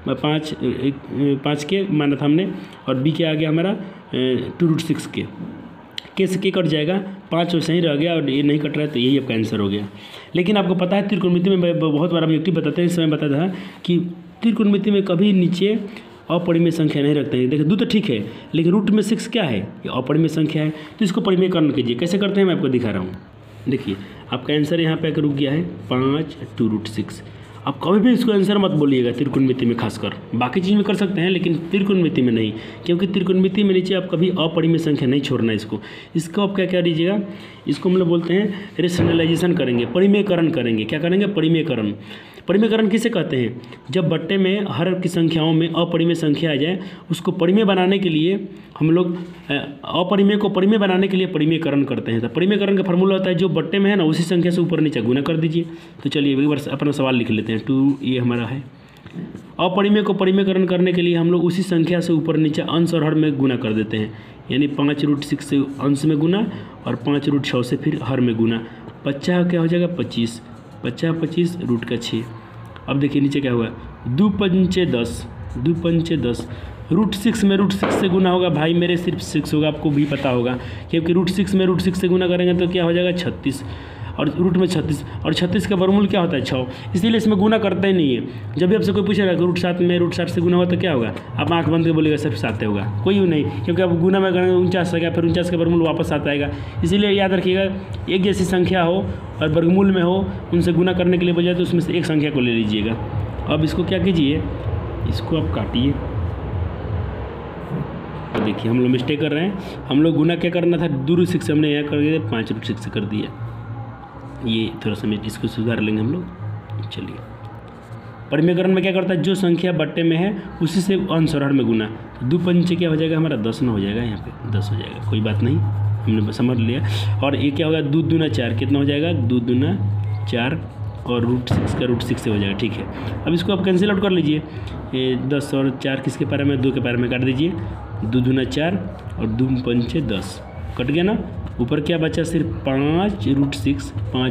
5 के माना था हमने, और B क्या आ गया हमारा 2√6 के से के कट जाएगा, 5 वैसे ही रह गया और ये नहीं कट रहा है, तो यही आपका आंसर हो गया। लेकिन आपको पता है त्रिकोणमिति में बहुत बार ऑब्जेक्टिव बताते हैं, इस समय बताता था कि त्रिकोणमिति में कभी नीचे अपरिमेय संख्या नहीं रखते हैं। देखिए 2 तो ठीक है, लेकिन रूट में 6 क्या है, ये अपरिमेय संख्या है, तो इसको परिमेयकरण कीजिए। कैसे करते हैं मैं आपको दिखा रहा हूँ। देखिए आपका आंसर यहाँ पे आकर रुक गया है 5 2√6। आप कभी भी इसको आंसर मत बोलिएगा त्रिकोणमिति में, खासकर बाकी चीज़ में कर सकते हैं लेकिन त्रिकोणमिति में नहीं, क्योंकि त्रिकोणमिति में नीचे आप कभी अपरिमेय संख्या नहीं छोड़ना इसको आप क्या लीजिएगा, इसको हम लोग बोलते हैं रेशनलाइजेशन करेंगे, परिमेयकरण करेंगे। क्या करेंगे, परिमेयकरण। परिमेयकरण किसे कहते हैं, जब बट्टे में हर की संख्याओं में अपरिमेय संख्या आ जाए, उसको परिमेय बनाने के लिए हम लोग अपरिमेय को परिमेय बनाने के लिए परिमेयकरण करते हैं। तो परिमेयकरण का फॉर्मूला होता है जो बट्टे में है ना उसी संख्या से ऊपर नीचे गुना कर दीजिए। तो चलिए एक बार अपना सवाल लिख लेते हैं। 2 ये हमारा है, अपरिमेय को परिमेयकरण करने के लिए हम लोग उसी संख्या से ऊपर नीचे अंश और हर में गुना कर देते हैं, यानी 5√6 से अंश में गुना और 5√6 से फिर हर में गुना। 50 क्या हो जाएगा 25, 50 रूट का 6। अब देखिए नीचे क्या हुआ 2 पंचे 10, 2 पंचे 10, √6 में √6 से गुना होगा भाई मेरे, सिर्फ 6 होगा, आपको भी पता होगा, क्योंकि √6 में √6 से गुना करेंगे तो क्या हो जाएगा 36, और रूट में 36, और 36 का वर्गमूल क्या होता है 6, इसलिए इसमें गुना करता ही नहीं है। जब भी आपसे कोई पूछेगा कि √7 में √7 से गुना हुआ तो क्या होगा, आप आंख बंद के बोलेगा सिर्फ 7 होगा, कोई नहीं, क्योंकि आप गुना में करेंगे 49 हो गया, फिर 49 का वर्गमूल वापस आता आएगा। इसीलिए याद रखिएगा एक जैसी संख्या हो और वर्गमूल में हो, उनसे गुना करने के लिए बजाय तो उसमें से एक संख्या को ले लीजिएगा। अब इसको क्या कीजिए, इसको आप काटिए। तो देखिए हम लोग मिस्टेक कर रहे हैं, हम लोग गुना क्या करना था 2√6 से, हमने यहाँ कर दिया 5√6 से कर दिया। ये थोड़ा सा इसको सुधार लेंगे हम लोग। चलिए परिमेयकरण में क्या करता है, जो संख्या बट्टे में है उसी से अंश और हर में गुना। 2 पंचे क्या हो जाएगा हमारा 10 ना हो जाएगा, यहाँ पे 10 हो जाएगा, कोई बात नहीं, हमने समझ लिया। और ये क्या होगा 2 दूना 4, कितना हो जाएगा 2 दूना 4, और √6 का √6 से हो जाएगा, ठीक है। अब इसको आप कैंसिल आउट कर लीजिए, ये 10 और 4 किसके पारे में 2 के पारे में काट दीजिए, 2 दूना 4 और 2 पंचे 10, कट गया ना। ऊपर क्या बचा सिर्फ 5√6,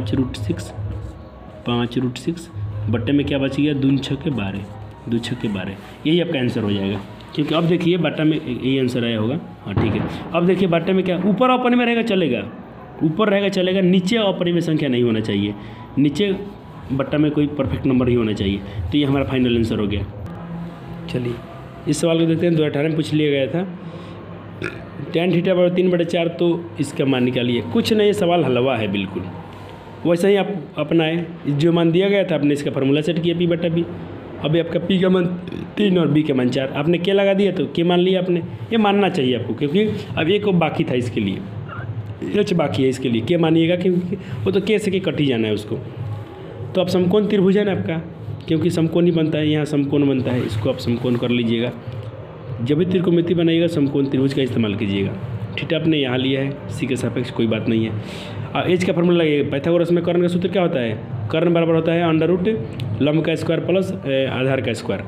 5√6 बट्टे में क्या बच गया 2 6 12, 2 6 12, यही आपका आंसर हो जाएगा। क्योंकि अब देखिए बट्टा में यही आंसर आया होगा, हाँ ठीक है। अब देखिए बट्टे में क्या ऊपर अपरिमेय रहेगा चलेगा, ऊपर रहेगा चलेगा, नीचे अपरिमेय संख्या नहीं होना चाहिए, नीचे बट्टा में कोई परफेक्ट नंबर ही होना चाहिए। तो ये हमारा फाइनल आंसर हो गया। चलिए इस सवाल को देखते हैं, 2018 में पूछ लिया गया था। tan θ = 3/4, तो इसका मान निकालिए। कुछ नहीं, ये सवाल हलवा है बिल्कुल, वैसे ही आप अपनाए, जो मान दिया गया था आपने इसका फार्मूला सेट किया P/B। अभी आपका P का मान 3 और B का मान 4, आपने क्या लगा दिया तो क्या मान लिया आपने, ये मानना चाहिए आपको, क्योंकि अब एक बाकी था इसके लिए। एच बाकी है इसके लिए, के मानिएगा क्योंकि वो तो के से के कट ही जाना है उसको। तो अब समकोण त्रिभुज है ना आपका, क्योंकि समकोण ही बनता है, यहाँ समकोण बनता है, इसको आप समकोण कर लीजिएगा। जब भी त्रिकोणमिति बनाइएगा समकोण त्रिभुज का इस्तेमाल कीजिएगा। थीटा आपने यहाँ लिया है, सी के सापेक्ष, कोई बात नहीं है। एच का फॉर्मूला लगेगा पाइथागोरस में, कर्ण का सूत्र क्या होता है, कर्ण बराबर होता है अंडर रूट लंब का स्क्वायर प्लस आधार का स्क्वायर।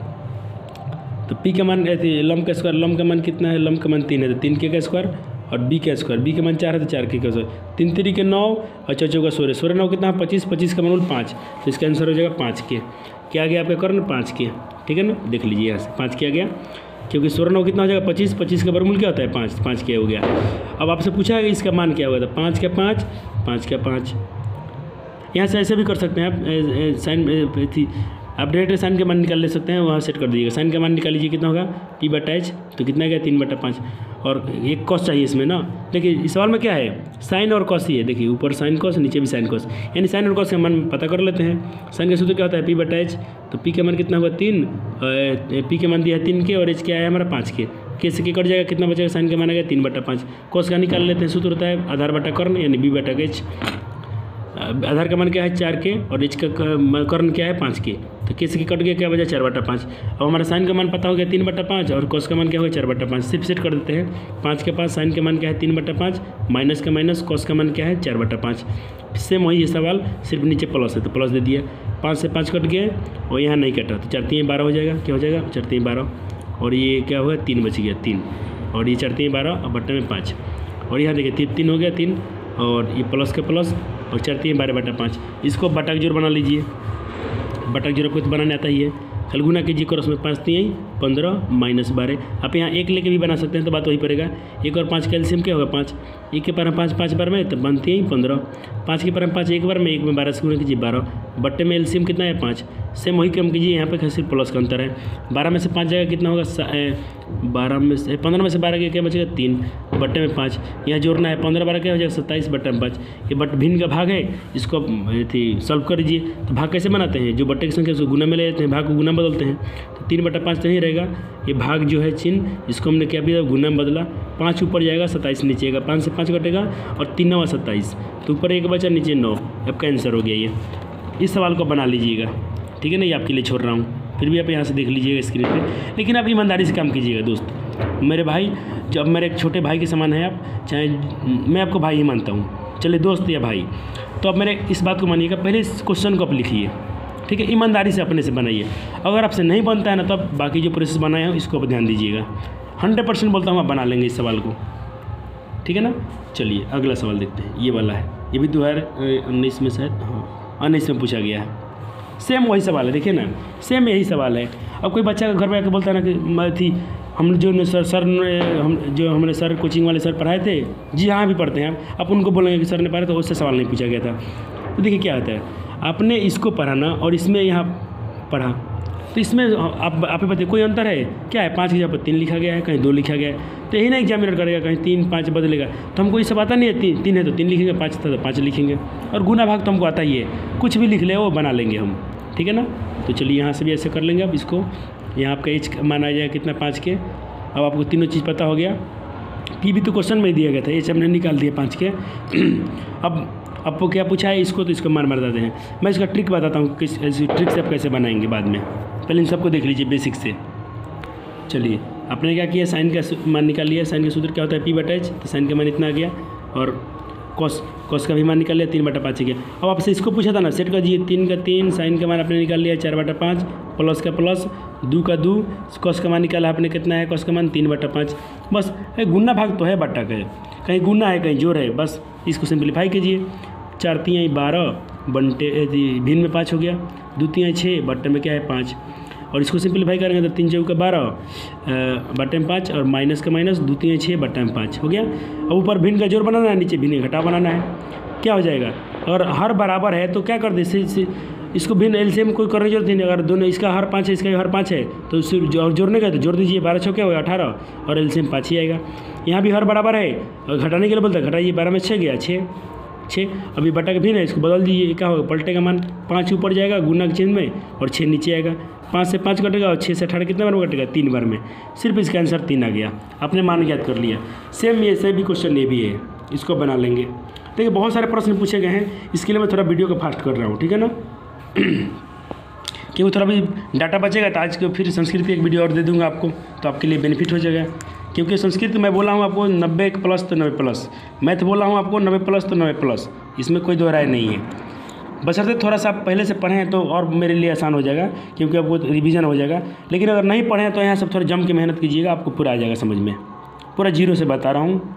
तो पी का मान लंब का स्क्वायर, लंब का मान कितना है, लंब का मान 3 है तो 3 के का स्क्वायर, और बी का स्क्वायर, बी का मान 4 है तो 4 के का स्क्वायर, 3 3 के 9 और 4 4 का 16, 16 9 कितना 25, 25 का मान 5, तो इसका आंसर हो जाएगा 5 के। क्या आ गया आपका कर्ण 5 के, ठीक है ना, देख लीजिए यहाँ से 5 के आ गया, क्योंकि 16 9 कितना हो जाएगा 25, 25 का वर्गमूल क्या होता है 5, 5 के हो गया। अब आपसे पूछा है इसका मान क्या होगा, तो 5 का 5, 5 का 5। यहाँ से ऐसे भी कर सकते हैं आप, साइन आप डायरेक्ट साइन का मान निकाल ले सकते हैं, वहाँ सेट कर दीजिएगा। साइन का मान निकाल लीजिए, कितना होगा पी बटा एच, तो कितना गया 3/5, और एक कॉस चाहिए इसमें ना। देखिए इस सवाल में क्या है, साइन और कॉस ही है, देखिए ऊपर साइन कॉस नीचे भी साइन कॉस, यानी साइन और कॉस का मान पता कर लेते हैं। साइन का सूत्र क्या होता है पी बटा एच, तो पी का मान कितना होगा 3, पी का मान दिया है 3 के, और एच क्या है हमारा 5 के से के कट जाएगा, कितना बचेगा, साइन का मान आ गया 3/5। कॉस का निकाल लेते हैं, सूत्र होता है आधार बटा कर्ण, यानी बी बटा एच। आधार का मान क्या है 4 के, और एच का कर्ण क्या है 5 के, तो के से के कट गया, क्या बचा 4/5। अब हमारा साइन का मान पता हो गया 3/5, और कॉस का मान क्या होगा 4/5। सिर्फ सेट कर देते हैं, 5 के पास साइन का मान क्या है 3/5, माइनस का माइनस, कॉस का मान क्या है 4/5। सेम वही है सवाल, सिर्फ नीचे प्लस है तो प्लस दे दिया, 5 से 5 कट गए और यहाँ नहीं कटा, तो 4 3 12 हो जाएगा, क्या हो जाएगा 4 3 12, और ये क्या हुआ 3 बच गया 3, और ये 4 3 12 और बट्टे में 5, और यहाँ देखिए 3 हो गया 3, और ये प्लस का प्लस, और 4 3 12/5। इसको बटा का जोड़ बना लीजिए, बटा का जोड़ आपको तो बनाने आता ही है, कल गुना कीजिए, क्रॉस में 5 3 15 माइनस 12। आप यहाँ 1 लेके भी बना सकते हैं तो बात वही पड़ेगा। 1 और 5 का एलसीएम क्या होगा 5, 1 के पर 5 5 बार में, तो बनती है 15, 5 के पर 5 एक बार में, 1 में 12 से गुना कीजिए 12, बट्टे में एलसीएम कितना है 5। सेम वही कम कीजिए, यहाँ पे सिर्फ प्लस का अंतर है। 12 में से 5 जाएगा कितना होगा 12 में से 15 में से 12 के क्या बचेगा 3, बट्टे में 5, यहाँ जोड़ना है 15 12 क्या हो जाएगा 27 बट्टे में 5। ये बट भिन्न का भाग है, इसको सॉल्व कर दीजिए। तो भाग कैसे बनाते हैं, जो बट्टे की संख्या उसको गुना में ले लेते हैं, भाग को गुना बदलते हैं, तो 3/5 तो नहीं रहेगा, ये भाग जो है चिन्ह इसको हमने क्या किया गुना में बदला, 5 ऊपर जाएगा 27 नीचे आएगा, 5 से 5 कटेगा, और 3 9 27, तो ऊपर 1 बचा नीचे 9, आपका आंसर हो गया ये। इस सवाल को बना लीजिएगा, ठीक है ना, ये आपके लिए छोड़ रहा हूँ, फिर भी आप यहाँ से देख लीजिएगा स्क्रीन पे, लेकिन आप ईमानदारी से काम कीजिएगा दोस्त। मेरे भाई, जब मेरे एक छोटे भाई के समान है आप, चाहे मैं आपको भाई ही मानता हूँ, चलिए दोस्त या भाई, तो अब मेरे इस बात को मानिएगा, पहले इस क्वेश्चन को आप लिखिए, ठीक है, ईमानदारी से अपने से बनाइए। अगर आपसे नहीं बनता है ना, तो आप बाकी जो प्रोसेस बनाए हैं इसको ध्यान दीजिएगा। 100% बोलता हूँ आप बना लेंगे इस सवाल को, ठीक है ना। चलिए अगला सवाल देखते हैं, ये वाला है, ये भी 2019 में शायद, हाँ 19 में पूछा गया है। सेम वही सवाल है, देखिए ना, सेम यही सवाल है। अब कोई बच्चा घर में आकर बोलता है ना कि मैं थी, हम जो सर ने हमने सर कोचिंग वाले सर पढ़ाए थे, जी हाँ भी पढ़ते हैं आप उनको बोलेंगे कि सर ने पढ़ा, तो उससे सवाल नहीं पूछा गया था। तो देखिए क्या होता है, आपने इसको पढ़ाना और इसमें यहाँ पढ़ा, तो इसमें आप बताइए कोई अंतर है क्या है, 5 की जगह पर 3 लिखा गया है, कहीं 2 लिखा गया है, तो यही ना एग्जामिनर करेगा, कहीं 3 5 बदलेगा, तो हमको ये सब आता नहीं है। 3 है तो 3 लिखेंगे, 5 था तो 5 लिखेंगे, और गुना भाग तो हमको आता ही है, कुछ भी लिख ले वो बना लेंगे हम, ठीक है ना। तो चलिए यहाँ से भी ऐसे कर लेंगे। अब इसको यहाँ आपका एच माना जाए कितना 5 के, अब आपको तीनों चीज़ पता हो गया। पी भी तो क्वेश्चन में ही दिया गया था, एच हमने निकाल दिया 5 के। अब आपको क्या पूछा है, इसको तो इसको मार देते हैं। मैं इसका ट्रिक बताता हूँ, किस ऐसी ट्रिक से आप कैसे बनाएंगे बाद में, पहले इन सबको देख लीजिए बेसिक से। चलिए आपने क्या किया, साइन का मान निकाल लिया, साइन का सूत्र क्या होता है पी बटा एच, तो साइन का मान इतना आ गया, और कॉस का भी मान निकाल लिया 3/5 गया। अब आपसे इसको पूछा था ना, सेट कर दिए 3 का 3, साइन का मान आपने निकाल लिया 4/5, प्लस का प्लस, 2 का 2, कॉस का मान निकाला आपने कितना है, कॉस का मान 3/5। बस गुना भाग तो है बट्टा का, कहीं गुना है कहीं जोड़ है, बस इसको सिंप्लीफाई कीजिए। 4 3 12 बंटे भिन्न में 5 हो गया, 2 3 6 बट्टे में क्या है 5, और इसको सिंप्लीफाई करेंगे तो 3 4 का 12 बट्टे में 5, और माइनस का माइनस, 2 3 6 बट्टे में 5 हो गया। अब ऊपर भिन्न का जोड़ बनाना है, नीचे भिन्न घटा बनाना है, क्या हो जाएगा। और हर बराबर है तो क्या कर दे, इसको भिन्न एलसीएम कोई करने की जरूरत नहीं। अगर दोनों, इसका हर 5 है इसका हर 5 है, तो उससे जोड़ने का तो जोड़ दीजिए, 12 6 क्या होगा 18, और एलसीएम 5 ही आएगा। यहाँ भी हर बराबर है, और घटाने के लिए बोलता है घटाइए, 12 में 6 गया 6 6, अभी बटा के भिन्न है, इसको बदल दीजिए, क्या होगा पलटे का मान 5 ऊपर जाएगा गुना के चिन्ह में, और 6 नीचे आएगा। 5 से 5 कटेगा, और 6 से 18 कितने बार में कटेगा 3 बार में, सिर्फ इसका आंसर 3 आ गया, आपने मान ज्ञात कर लिया। सेम ये भी क्वेश्चन ये भी है, इसको बना लेंगे। देखिए बहुत सारे प्रश्न पूछे गए हैं, इसके लिए मैं थोड़ा वीडियो को फास्ट कर रहा हूँ, ठीक है ना। क्योंकि थोड़ा भी डाटा बचेगा तो आज को फिर संस्कृत की एक वीडियो और दे दूँगा आपको, तो आपके लिए बेनिफिट हो जाएगा। क्योंकि संस्कृत मैं बोला हूँ आपको 90+ तो 90+, मैथ बोला हूँ आपको 90+ तो 90+, इसमें कोई दो राय नहीं है। बशर्ते थोड़ा सा आप पहले से पढ़ें तो और मेरे लिए आसान हो जाएगा, क्योंकि आपको रिवीजन हो जाएगा। लेकिन अगर नहीं पढ़ें तो यहाँ सब थोड़ा जम के मेहनत कीजिएगा, आपको पूरा आ जाएगा समझ में। पूरा जीरो से बता रहा हूँ,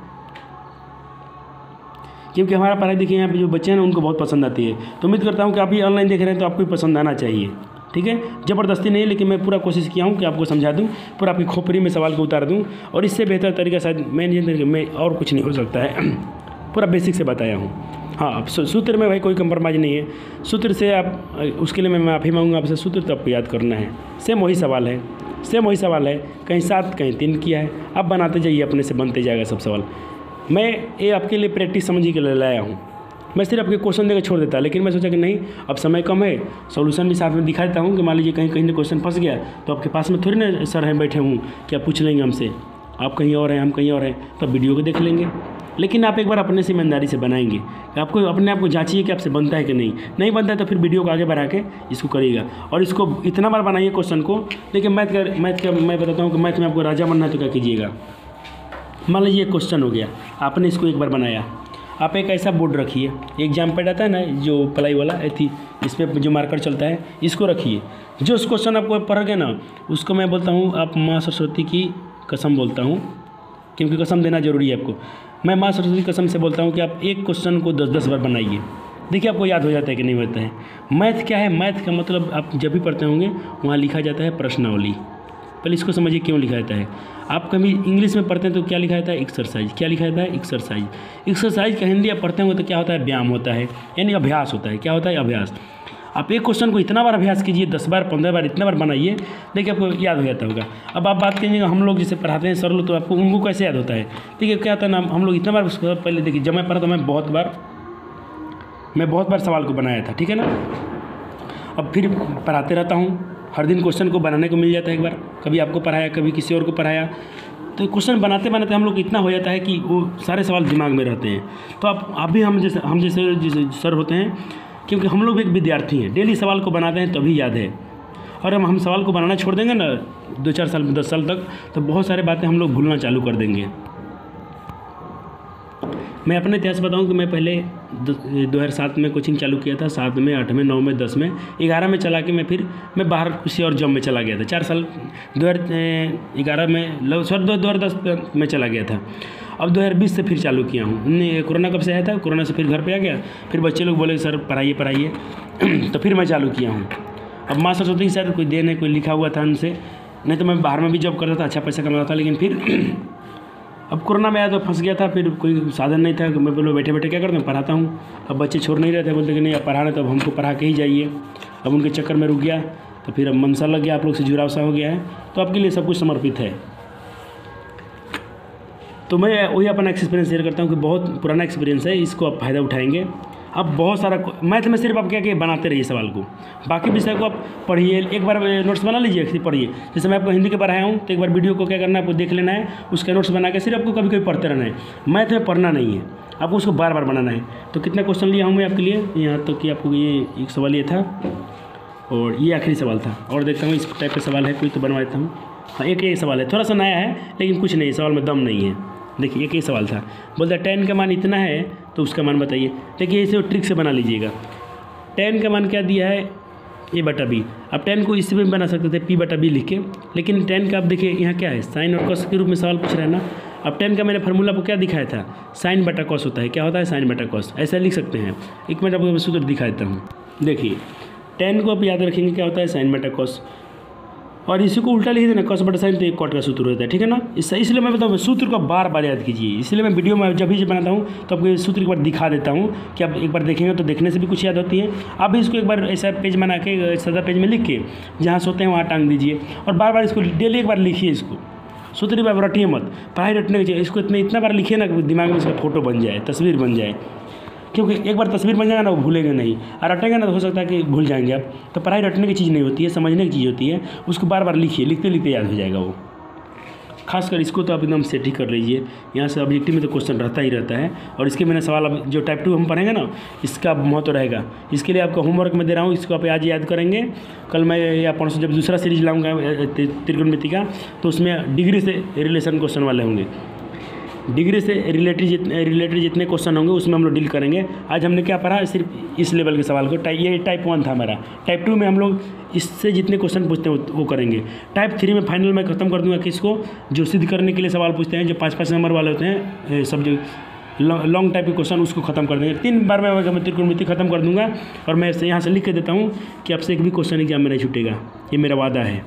क्योंकि हमारा पढ़ाई देखिए यहाँ पे जो बच्चे हैं ना उनको बहुत पसंद आती है। तो उम्मीद करता हूँ कि आप ये ऑनलाइन देख रहे हैं तो आपको भी पसंद आना चाहिए, ठीक है। ज़बरदस्ती नहीं, लेकिन मैं पूरा कोशिश किया हूँ कि आपको समझा दूँ, पूरा आपकी खोपड़ी में सवाल को उतार दूँ। और इससे बेहतर तरीका शायद मैं और कुछ नहीं हो सकता है। पूरा बेसिक से बताया हूँ। हाँ, अब सूत्र में भाई कोई कंप्रोमाइज़ नहीं है। सूत्र से आप, उसके लिए मैं माफ़ी मांगूंगा आपसे, सूत्र तो आपको याद करना है। सेम वही सवाल है, सेम वही सवाल है, कहीं 7 कहीं 3 किया है। आप बनाते जाइए, अपने से बनते जाएगा सब सवाल। मैं ये आपके लिए प्रैक्टिस समझने के लिए लाया हूँ। मैं सिर्फ आपके क्वेश्चन देकर छोड़ देता, लेकिन मैं सोचा कि नहीं, अब समय कम है, सॉल्यूशन भी साथ में दिखा देता हूँ कि मान लीजिए कहीं कहीं क्वेश्चन फंस गया तो आपके पास में थोड़ी ना सर हैं बैठे हूँ कि आप पूछ लेंगे हमसे, आप कहीं और हैं हम कहीं और हैं, तो वीडियो को देख लेंगे। लेकिन आप एक बार अपने से ईमानदारी से बनाएंगे, आपको अपने आप को जांचिए कि आपसे बनता है कि नहीं बनता है तो फिर वीडियो को आगे बढ़ा के इसको करिएगा। और इसको इतना बार बनाइए क्वेश्चन को। लेकिन मैथ का मैं बताता हूँ कि मैथ में आपको राजा बनना है तो क्या कीजिएगा। मान लीजिए क्वेश्चन हो गया, आपने इसको एक बार बनाया, आप एक ऐसा बोर्ड रखिए, एग्जाम पैड आता है ना जो प्लाई वाला थी, इस पर जो मार्कर चलता है, इसको रखिए। जो उस क्वेश्चन आपको पढ़ गए ना, उसको मैं बोलता हूँ आप माँ सरस्वती की कसम बोलता हूँ, क्योंकि कसम देना जरूरी है आपको। मैं माँ सरस्वती की कसम से बोलता हूँ कि आप एक क्वेश्चन को 10-10 बार बनाइए, देखिए आपको याद हो जाता है कि नहीं होता है। मैथ क्या है, मैथ का मतलब आप जब भी पढ़ते होंगे वहाँ लिखा जाता है प्रश्नावली। पहले इसको समझिए क्यों लिखा जाता है। आप कभी इंग्लिश में पढ़ते हैं तो क्या लिखा जाता है, एक्सरसाइज। क्या लिखा जाता है, एक्सरसाइज। एक्सरसाइज का हिंदी आप पढ़ते होंगे तो क्या होता है, व्यायाम होता है, यानी अभ्यास होता है। क्या होता है, अभ्यास। आप एक क्वेश्चन को इतना बार अभ्यास कीजिए, 10 बार 15 बार इतना बार बनाइए, देखिए आपको याद हो जाता होगा। अब आप बात कीजिएगा हम लोग जैसे पढ़ाते हैं सर लोग, तो आपको उनको कैसे याद होता है। देखिए क्या होता है ना, हम लोग इतना बार पहले देखिए, जब मैं पढ़ा तो मैं बहुत बार सवाल को बनाया था, ठीक है ना। अब फिर पढ़ाते रहता हूँ, हर दिन क्वेश्चन को बनाने को मिल जाता है। एक बार कभी आपको पढ़ाया, कभी किसी और को पढ़ाया, तो क्वेश्चन बनाते बनाते हम लोग इतना हो जाता है कि वो सारे सवाल दिमाग में रहते हैं। तो आप भी हम जैसे सर होते हैं, क्योंकि हम लोग एक विद्यार्थी हैं, डेली सवाल को बनाते हैं तभी याद है। और हम सवाल को बनाना छोड़ देंगे ना 2-4 साल 10 साल तक, तो बहुत सारे बातें हम लोग भूलना चालू कर देंगे। मैं अपने इतिहास बताऊं कि मैं पहले 2007 में कोचिंग चालू किया था, 7 में 8 में 9 में 10 में 11 में चला के मैं बाहर किसी और जॉब में चला गया था। 4 साल 2011 में 2010 में चला गया था। अब 2020 से फिर चालू किया हूँ। कोरोना कब से आया था, कोरोना से फिर घर पे आ गया, फिर बच्चे लोग बोले सर पढ़ाइए तो फिर मैं चालू किया हूँ। अब माँ सरस्वती सर कोई देन है, कोई लिखा हुआ था उनसे, नहीं तो मैं बाहर में भी जॉब करता था, अच्छा पैसा कमाता था। लेकिन फिर अब कोरोना में आया तो फंस गया था, फिर कोई साधन नहीं था। मैं बोलो बैठे बैठे क्या करता हूँ, पढ़ाता हूँ। अब बच्चे छोड़ नहीं रहे थे, बोलते कि नहीं अब पढ़ाना तो अब हमको पढ़ा के ही जाइए। अब उनके चक्कर में रुक गया, तो फिर अब मन सा लग गया, आप लोग से जुड़ाव सा हो गया है, तो आपके लिए सब कुछ समर्पित है। तो मैं वही अपना एक्सपीरियंस शेयर करता हूँ कि बहुत पुराना एक्सपीरियंस है, इसको आप फ़ायदा उठाएंगे। अब बहुत सारा मैथ में सिर्फ आप क्या बनाते रहिए सवाल को, बाकी विषय को आप पढ़िए। एक बार नोट्स बना लीजिए, पढ़िए। जैसे मैं आपको हिंदी के पढ़ाया हूँ, तो एक बार वीडियो को क्या करना है, आपको देख लेना है, उसके नोट्स बना के सिर्फ आपको कभी कभी पढ़ते रहना है। मैथ में पढ़ना नहीं है, आपको उसको बार बार बनाना है। तो कितना क्वेश्चन लिया हूँ मैं आपके लिए, यहाँ तक कि आपको ये एक सवाल ये था और ये आखिरी सवाल था। और देखता हूँ इस टाइप का सवाल है कोई तो बनवा देता हूँ। हाँ, एक सवाल है, थोड़ा सा नया है लेकिन कुछ नहीं, सवाल में दम नहीं है। देखिए एक ही सवाल था, बोलता है 10 का मान इतना है तो उसका मान बताइए। देखिए इसे ट्रिक से बना लीजिएगा। 10 का मान क्या दिया है, a/b। अब 10 को इससे भी बना सकते थे p/b लिख के, लेकिन 10 का आप देखिए यहाँ क्या है, साइन और कॉस के रूप में सवाल पूछ रहा है ना। अब 10 का मैंने फार्मूला को क्या दिखाया था, साइन बटा कॉस होता है। क्या होता है, साइन बटा कॉस, ऐसा लिख सकते हैं। एक मिनट आपको सूत्र दिखा देता हूँ। देखिए 10 को आप याद रखेंगे क्या होता है, साइन बटा कॉस, और इसी को उल्टा लिख देना कॉस बटा साइन, तो एक कॉट का सूत्र होता है, ठीक है ना। इसलिए मैं बताऊँ सूत्र को बार बार याद कीजिए। इसलिए मैं वीडियो में जब भी बनाता हूँ तो आपको ये सूत्र एक बार दिखा देता हूँ कि आप एक बार देखेंगे तो देखने से भी कुछ याद होती है। आप भी इसको एक बार ऐसा पेज बना के सादा पेज में लिख के जहाँ सोते हैं वहाँ टांग दीजिए, और बार बार इसको डेली एक बार लिखिए। इसको सूत्र बार रटिए मत, पढ़ाई रटने की चाहिए। इसको इतना बार लिखिए ना कि दिमाग में इसका फोटो बन जाए, तस्वीर बन जाए, क्योंकि एक बार तस्वीर बन जाएगा ना वो भूलेंगे नहीं, और रटेंगे ना तो हो सकता है कि भूल जाएंगे आप। तो पढ़ाई रटने की चीज़ नहीं होती है, समझने की चीज़ होती है। उसको बार बार लिखिए, लिखते लिखते याद हो जाएगा वो। खासकर इसको तो आप एकदम सेट ही कर लीजिए। यहाँ से ऑब्जेक्टिव में तो क्वेश्चन रहता ही रहता है, और इसके मैंने सवाल अब जो टाइप 2 हम पढ़ेंगे ना, इसका महत्व रहेगा। इसके लिए आपका होमवर्क मैं दे रहा हूँ, इसको आप आज याद करेंगे। कल मैं या परसों जब दूसरा सीरीज लाऊंगा त्रिकोणमिति का, तो उसमें डिग्री से रिलेशन क्वेश्चन वाले होंगे। डिग्री से रिलेटेड जितने क्वेश्चन होंगे उसमें हम लोग डील करेंगे। आज हमने क्या पढ़ा, सिर्फ इस लेवल के सवाल को। ये टाइप 1 था हमारा। टाइप 2 में हम लोग इससे जितने क्वेश्चन पूछते हैं वो करेंगे। टाइप 3 में फाइनल मैं खत्म कर दूंगा किसको, जो सिद्ध करने के लिए सवाल पूछते हैं, जो 5-5 नंबर वाले होते हैं, सब जो लॉन्ग टाइप के क्वेश्चन, उसको खत्म कर देंगे। 3 बार मैं त्रिकोणमिति खत्म कर दूंगा, और मैं यहाँ से लिख के देता हूँ कि आपसे एक भी क्वेश्चन एग्जाम में नहीं छूटेगा, ये मेरा वादा है,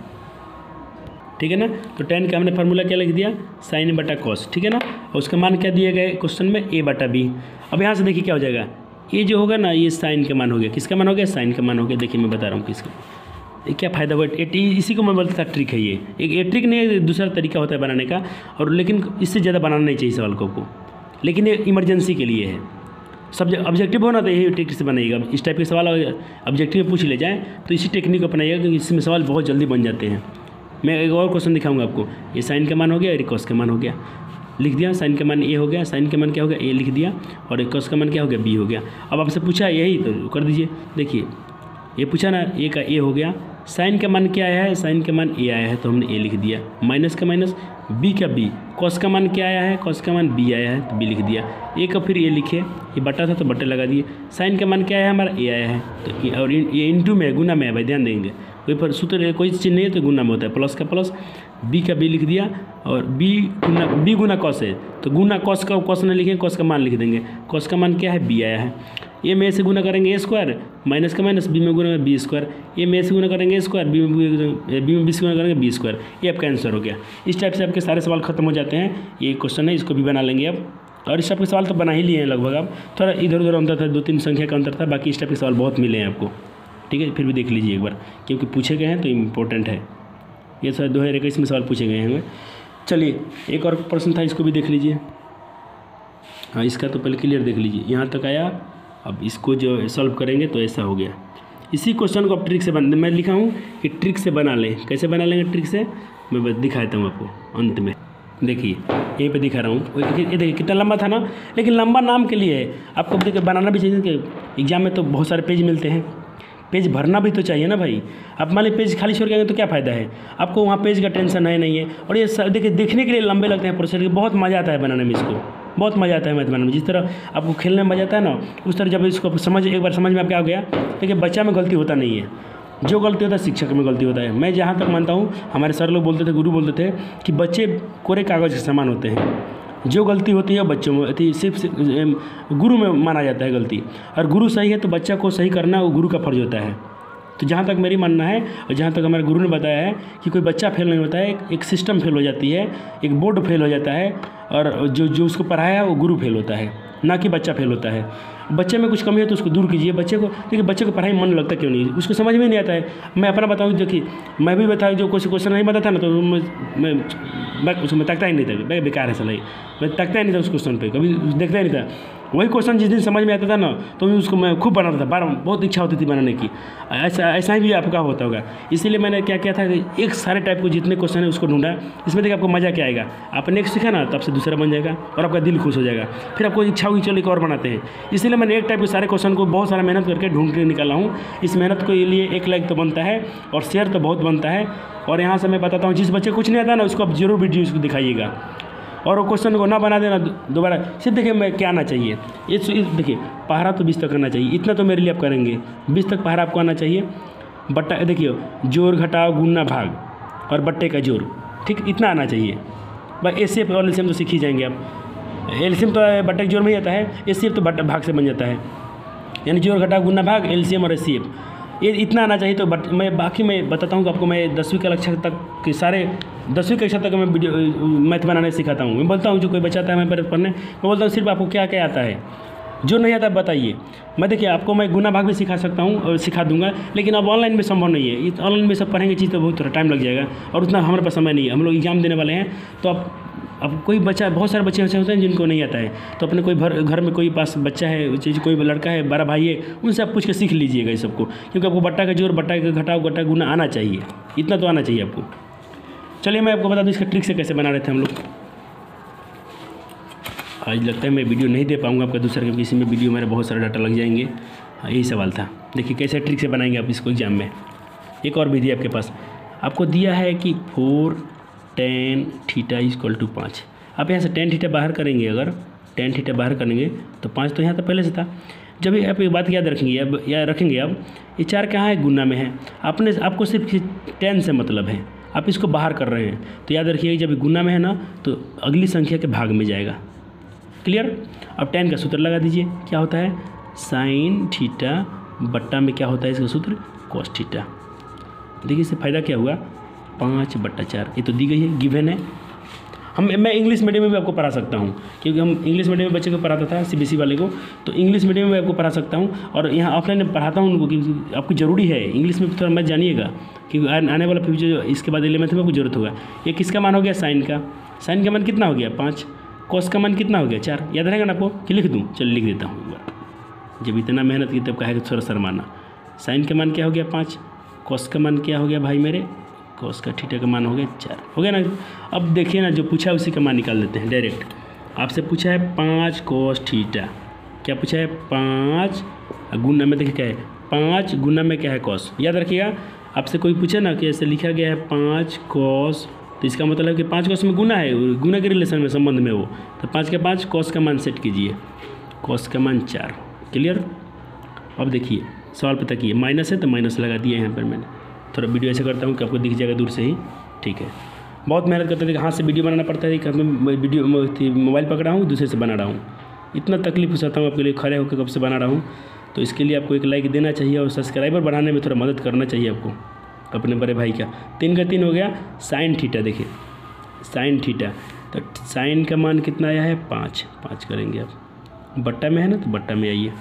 ठीक है ना। तो tan का हमने फार्मूला क्या लिख दिया, साइन बटा कॉस, ठीक है ना। और उसका मान क्या दिए गए क्वेश्चन में, a बटा b। अब यहाँ से देखिए क्या हो जाएगा, ये जो होगा ना, ये साइन का मान हो गया। किसका मान हो गया, साइन का मान हो गया। देखिए मैं बता रहा हूँ किसका, क्या फ़ायदा हुआ। इसी को मैं बोलता था ट्रिक है ये, एक ट्रिक नहीं, दूसरा तरीका होता है बनाने का, और लेकिन इससे ज़्यादा बनाना नहीं चाहिए सवाल को, लेकिन ये इमरजेंसी के लिए है। सब ऑब्जेक्टिव हो ना, तो यही ट्रिक से बनाइएगा। इस टाइप के सवाल ऑब्जेक्टिव में पूछ ले जाए तो इसी टेक्निक को अपनाइएगा, क्योंकि इसमें सवाल बहुत जल्दी बन जाते हैं। मैं एक और क्वेश्चन दिखाऊंगा आपको। ये साइन का मान हो गया, ये कॉस का मान हो गया, लिख दिया। साइन का मान ए हो गया, साइन का मान क्या हो गया, ए लिख दिया, और एक कॉस का मान क्या हो गया, बी हो गया। अब आपसे पूछा यही तो कर दीजिए। देखिए ये पूछा ना, ए का ए हो गया, साइन का मान क्या आया है, साइन का मान ए आया है, तो हमने ए लिख दिया। माइनस का माइनस, बी का बी, कॉस का मान क्या आया है, कॉस का मान बी आया है, तो बी लिख दिया। ए का फिर ए लिखे, ये बटा था तो बटे लगा दिए। साइन का मान क्या आया है हमारा, ए आया है, तो और ये इंटू में है, गुना में है भाई, ध्यान देंगे। कोई पर सूत्र कोई चिन्ह नहीं है तो गुना में होता है, प्लस का प्लस, बी का बी लिख दिया, और बी गुना कॉस है, तो गुना कॉस का कॉस न लिखेंगे, कॉस का मान लिख देंगे। कॉस का मान क्या है, बी आया है। ए में से गुना करेंगे ए स्क्वायर, माइनस का माइनस, बी में गुना बी स्क्वायर। ए में से गुना करेंगे ए स्क्वायर, बी में बी से गुना करेंगे बी स्क्वायर। ये आपका आंसर हो गया। इस टाइप से आपके सारे सवाल खत्म हो जाते हैं। ये क्वेश्चन है, इसको भी बना लेंगे अब। और इस टाइप के सवाल तो बना ही लिए हैं लगभग। अब थोड़ा इधर उधर अंतर था, 2-3 संख्या का अंतर था, बाकी इस टाइप के सवाल बहुत मिले हैं आपको, ठीक है। फिर भी देख लीजिए एक बार, क्योंकि पूछे गए हैं तो इम्पोर्टेंट है। ये सर 2021 में सवाल पूछे गए हैं हमें। चलिए एक और प्रश्न था, इसको भी देख लीजिए। हाँ, इसका तो पहले क्लियर देख लीजिए, यहाँ तक आया। अब इसको जो सॉल्व करेंगे तो ऐसा हो गया। इसी क्वेश्चन को आप ट्रिक से मैं लिखा हूँ कि ट्रिक से बना लें। कैसे बना लेंगे ट्रिक से, मैं दिखाता हूँ आपको अंत में। देखिए यहीं पे दिखा रहा हूँ, ये देखिए कितना लंबा था ना, लेकिन लंबा नाम के लिए है। आपको देखिए बनाना भी चाहिए कि एग्जाम में तो बहुत सारे पेज मिलते हैं, पेज भरना भी तो चाहिए ना भाई। आप मान लीजिए पेज खाली छोड़ के आएंगे तो क्या फ़ायदा है आपको, वहाँ पेज का टेंशन है नहीं है। और ये देखिए देखने के लिए लंबे लगते हैं प्रोसेस, बहुत मज़ा आता है बनाने में, इसको बहुत मज़ा आता है मैथ बनाने में। जिस तरह आपको खेलने में मज़ा आता है ना, उस तरह जब इसको एक बार समझ में आप क्या हो गया, देखिए बच्चा में गलती होता नहीं है, जो गलती होता है शिक्षक में गलती होता है। मैं जहाँ तक मानता हूँ, हमारे सर लोग बोलते थे, गुरु बोलते थे कि बच्चे कोरे कागज़ के समान होते हैं। जो गलती होती है बच्चों में, सिर्फ गुरु में माना जाता है गलती। और गुरु सही है तो बच्चा को सही करना वो गुरु का फर्ज होता है। तो जहाँ तक मेरी मानना है और जहाँ तक हमारे गुरु ने बताया है कि कोई बच्चा फेल नहीं होता है, एक सिस्टम फेल हो जाती है, एक बोर्ड फेल हो जाता है, और जो उसको पढ़ाया है वो गुरु फेल होता है, ना कि बच्चा फेल होता है। बच्चे में कुछ कमी है तो उसको दूर कीजिए। बच्चे को देखिए, बच्चे को पढ़ाई मन लगता क्यों नहीं, उसको समझ में नहीं आता है। मैं अपना बताऊँ, देखिए मैं भी बताऊँ, जो कुछ क्वेश्चन नहीं पता था ना, तो मैं उसमें तकता ही नहीं था, बेकार है सलाई, मैं तकता ही नहीं था उस क्वेश्चन पे, कभी देखता ही नहीं था। वही क्वेश्चन जिस दिन समझ में आता था ना, तो उसको मैं खूब बनाता था, बार बहुत इच्छा होती थी बनाने की। ऐसा ही भी आपका होता होगा। इसीलिए मैंने क्या किया था कि एक सारे टाइप को जितने क्वेश्चन है उसको ढूंढा। इसमें देखिए आपको मज़ा क्या आएगा, आपने एक सीखा ना, तब से दूसरा बन जाएगा और आपका दिल खुश हो जाएगा। फिर आपको इच्छा होगी चलो एक और बनाते हैं। इसलिए मैंने एक टाइप के सारे क्वेश्चन को बहुत सारा मेहनत करके ढूंढ के निकाला हूँ। इस मेहनत के लिए 1 लाइक तो बनता है और शेयर तो बहुत बनता है। और यहाँ से मैं बताता हूँ, जिस बच्चे कुछ नहीं आता ना, उसको आप जरूर वीडियो उसको दिखाइएगा, और वो क्वेश्चन को ना बना देना दोबारा। सिर्फ देखिए मैं क्या आना चाहिए, ये देखिए पहाड़ा तो 20 तक आना चाहिए, इतना तो मेरे लिए आप करेंगे। 20 तक पहाड़ा आपको आना चाहिए। बट्टा देखिए, जोड़ घटाव गुना भाग और बट्टे का जोड़, ठीक, इतना आना चाहिए भाई। एसीएफ और एलसीएम तो सीख ही जाएंगे आप। एलसीएम तो बट्टे के जोड़ में ही आता है, एसीएफ तो भाग से बन जाता है, यानी जोड़ घटाव गुना भाग, एलसीएम और एसीएफ, ये इतना आना चाहिए। तो मैं बाकी मैं बताता हूँ कि आपको मैं 10वीं कक्षा तक के सारे 10वीं कक्षा तक मैं वीडियो मैथ बनाने सिखाता हूँ। मैं बोलता हूँ जो कोई बच्चा आता है मैं पढ़ने, मैं बोलता हूँ सिर्फ आपको क्या क्या आता है, जो नहीं आता बताइए। मैं देखिए आपको मैं गुना भाग भी सिखा सकता हूँ और सिखा दूंगा, लेकिन अब ऑनलाइन में संभव नहीं है। ऑनलाइन में सब पढ़ेंगे चीज़ तो बहुत थोड़ा टाइम लग जाएगा, और उतना हमारे पास समय नहीं है। हम लोग एग्जाम देने वाले हैं, तो अब कोई बच्चा, बहुत सारे बच्चे ऐसे होते हैं जिनको नहीं आता है, तो अपने कोई घर में कोई पास बच्चा है, कोई लड़का है, 12 भाई है, उनसे आप पूछ के सीख लीजिएगा इस सबको, क्योंकि आपको बट्टा का जोड़, बट्टा का घटाव, बट्टा गुना आना चाहिए, इतना तो आना चाहिए आपको। चलिए मैं आपको बता दूँ इसका ट्रिक से कैसे बना रहे थे हम लोग। आज लगता है मैं वीडियो नहीं दे पाऊँगा आपका दूसरा, क्योंकि इसी में वीडियो मेरे बहुत सारे डाटा लग जाएंगे। यही सवाल था। देखिए कैसे ट्रिक से बनाएंगे आप इसको एग्जाम में। एक और विधि आपके पास, आपको दिया है कि 4 tan थीटा इक्वल टू 5। आप यहाँ से tan थीटा बाहर करेंगे, अगर tan थीटा बाहर करेंगे तो 5 तो यहाँ तो पहले से था। जब आप एक बात याद रखेंगे, अब या रखेंगे अब ये 4 कहाँ है, गुना में है। आपको सिर्फ tan से मतलब है, आप इसको बाहर कर रहे हैं तो याद रखिएगा जब गुना में है ना तो अगली संख्या के भाग में जाएगा। क्लियर। अब tan का सूत्र लगा दीजिए, क्या होता है sin थीटा बट्टा में क्या होता है इसका सूत्र cos थीटा। देखिए इससे फ़ायदा क्या हुआ 5/4, ये तो दी गई है, गिवन है। मैं इंग्लिश मीडियम में भी आपको पढ़ा सकता हूँ, क्योंकि हम इंग्लिश मीडियम में बच्चे को पढ़ाता था CBSE वाले को, तो इंग्लिश मीडियम में आपको पढ़ा सकता हूँ और यहाँ ऑफलाइन में पढ़ाता हूँ उनको, क्योंकि आपको ज़रूरी है इंग्लिश में थोड़ा मत जानिएगा, क्योंकि आने वाला फ्यूचर इसके बाद 11th में आपको जरूरत होगा। ये किसका मान हो गया, साइन का। साइन का मान कितना हो गया 5, कॉस का मान कितना हो गया 4। याद रहेगा ना आपको कि लिख दूँ, चलिए लिख देता हूँ एक बार। जब इतना मेहनत की तब कहा थोड़ा शर्माना। साइन का मान क्या हो गया 5, कॉस का मान क्या हो गया भाई मेरे, कॉस का थीटा का मान हो गया 4, हो गया ना। अब देखिए ना जो पूछा है उसी का मान निकाल देते हैं डायरेक्ट। आपसे पूछा है 5 cos थीटा, क्या पूछा है 5 गुना में, देखिए क्या है 5 गुना में क्या है cos। याद रखिएगा आपसे कोई पूछे ना कि ऐसे लिखा गया है 5 cos, तो इसका मतलब है कि 5 cos में गुना है, गुना के रिलेशन में संबंध में वो, तो 5 के 5 cos का मान सेट कीजिए, cos का मान 4। क्लियर। अब देखिए सवाल पता किए, माइनस है तो माइनस लगा दिया यहाँ पर मैंने। थोड़ा वीडियो ऐसे करता हूँ कि आपको दिख जाएगा दूर से ही, ठीक है। बहुत मेहनत करते थे, हाथ से वीडियो बनाना पड़ता है, मैं वीडियो मोबाइल पकड़ा हूँ दूसरे से बना रहा हूँ, इतना तकलीफ उठाता हूँ आपके लिए, खड़े होकर कब से बना रहा हूँ। तो इसके लिए आपको एक लाइक देना चाहिए और सब्सक्राइबर बढ़ाने में थोड़ा मदद करना चाहिए आपको अपने बड़े भाई का। 3 का 3 हो गया साइन थीटा। देखिए साइन थीटा, तो साइन का मान कितना आया है 5 करेंगे आप, बट्टा में है ना तो बट्टा में आइए।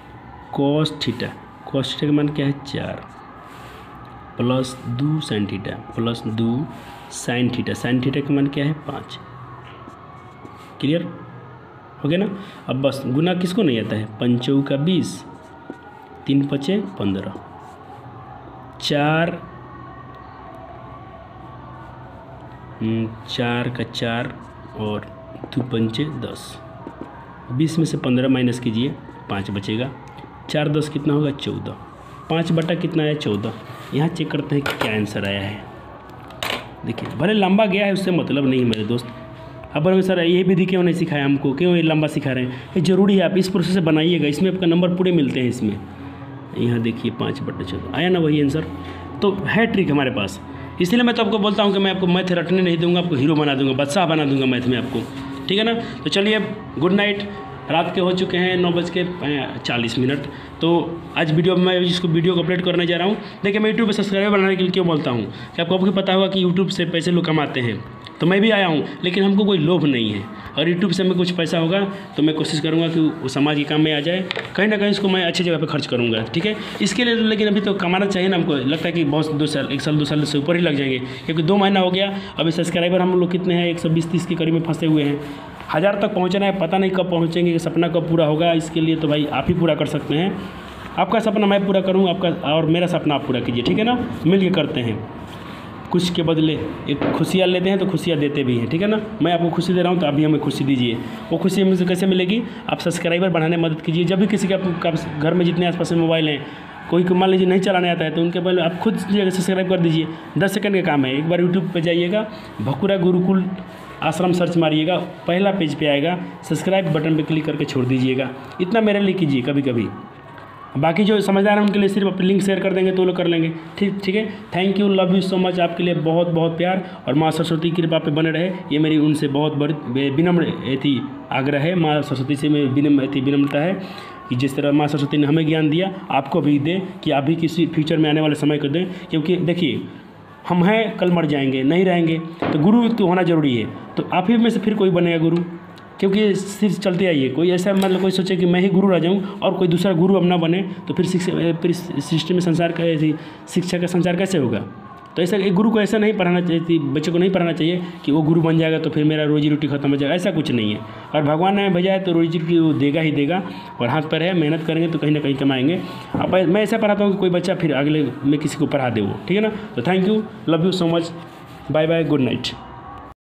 कॉस थीटा, कॉस थीटा का मान क्या है 4 plus 2 sine theta plus 2 sine theta, sine theta का मान क्या है 5। क्लियर हो गया ना। अब बस गुना किसको नहीं आता है, 5 का 20, 3 5 15, 4 का 4 और 2 5 10, 20 में से 15 माइनस कीजिए 5 बचेगा, 4 10 कितना होगा 14, 5 बटा कितना है 14। यहाँ चेक करते हैं कि क्या आंसर आया है। देखिए भले लंबा गया है उससे मतलब नहीं है मेरे दोस्त। अब सर ये विधि क्यों नहीं सिखाया हमको, क्यों ये लंबा सिखा रहे हैं, ये ज़रूरी है, आप इस प्रोसेस से बनाइएगा, इसमें आपका नंबर पूरे मिलते हैं इसमें। यहाँ देखिए 5/14 आया ना वही आंसर, तो है ट्रिक हमारे पास। इसलिए मैं तो आपको बोलता हूँ कि मैं आपको मैथ रटने नहीं दूंगा, आपको हीरो बना दूंगा, बादशाह बना दूंगा मैथ में आपको, ठीक है ना। तो चलिए गुड नाइट, रात के हो चुके हैं 9:40। तो आज वीडियो में मैं इसको वीडियो को अपलोड करने जा रहा हूँ। देखिए मैं यूट्यूब पे सब्सक्राइबर बनाने के लिए क्यों बोलता हूँ कि आपको भी पता होगा कि यूट्यूब से पैसे लोग कमाते हैं, तो मैं भी आया हूँ, लेकिन हमको कोई लोभ नहीं है। और यूट्यूब से हमें कुछ पैसा होगा तो मैं कोशिश करूँगा कि वो समाज के काम में आ जाए, कहीं ना कहीं इसको मैं अच्छी जगह पे खर्च करूँगा, ठीक है। इसके लिए लेकिन अभी तो कमाना चाहिए ना, हमको लगता है कि बहुत 2 साल 1 साल 2 साल से ऊपर ही लग जाएंगे, क्योंकि 2 महीना हो गया। अभी सब्सक्राइबर हम लोग कितने हैं 120-130 के करीब में फंसे हुए हैं। 1000 तक पहुँचना है, पता नहीं कब पहुँचेंगे, सपना कब पूरा होगा। इसके लिए तो भाई आप ही पूरा कर सकते हैं। आपका सपना मैं पूरा करूँ, आपका और मेरा सपना आप पूरा कीजिए, ठीक है ना। मिल के करते हैं, कुछ के बदले एक खुशियाँ लेते हैं तो खुशियाँ देते भी हैं, ठीक है ना। मैं आपको खुशी दे रहा हूँ तो आप भी हमें खुशी दीजिए। वो खुशी हमें से कैसे मिलेगी, आप सब्सक्राइबर बढ़ाने में मदद कीजिए। जब भी किसी का घर में जितने आसपास में मोबाइल हैं, कोई मान लीजिए नहीं चलाने आता है, तो उनके पहले आप खुद सब्सक्राइब कर दीजिए। 10 सेकंड का काम है। एक बार यूट्यूब पर जाइएगा, भकुरा गुरुकुल आश्रम सर्च मारिएगा, पहला पेज पे आएगा, सब्सक्राइब बटन पे क्लिक करके छोड़ दीजिएगा। इतना मेरे लिए कीजिए कभी कभी। बाकी जो समझदार हैं उनके लिए सिर्फ अपनी लिंक शेयर कर देंगे तो वो लोग कर लेंगे, ठीक है। Thank you, love you so much. आपके लिए बहुत बहुत प्यार, और माँ सरस्वती की कृपा पे बने रहे, ये मेरी उनसे बहुत बड़ी विनम्र थी आग्रह है। माँ सरस्वती से मेरी विनम्रता है कि जिस तरह माँ सरस्वती ने हमें ज्ञान दिया, आपको भी दे, कि आप भी किसी फ्यूचर में आने वाले समय को दें। क्योंकि देखिए हम हैं, कल मर जाएंगे, नहीं रहेंगे, तो गुरु तो होना ज़रूरी है। तो आप ही में से फिर कोई बनेगा गुरु, क्योंकि सिर्फ चलते आइए। कोई ऐसा मतलब कोई सोचे कि मैं ही गुरु रह जाऊँ और कोई दूसरा गुरु अब ना बने, तो फिर सिस्टम में संसार का शिक्षा का संचार कैसे होगा। तो ऐसा एक गुरु को ऐसा नहीं पढ़ाना चाहिए, बच्चे को नहीं पढ़ाना चाहिए कि वो गुरु बन जाएगा तो फिर मेरा रोजी रोटी खत्म हो जाएगा। ऐसा कुछ नहीं है। और भगवान ने भेजा है तो रोजी रोटी वो देगा ही देगा, और हाथ पर है, मेहनत करेंगे तो कहीं ना कहीं कमाएंगे। अब मैं ऐसा पढ़ाता हूँ कि कोई बच्चा फिर अगले में किसी को पढ़ा दे वो, ठीक है ना। तो thank you, love you so much. Bye bye, good night.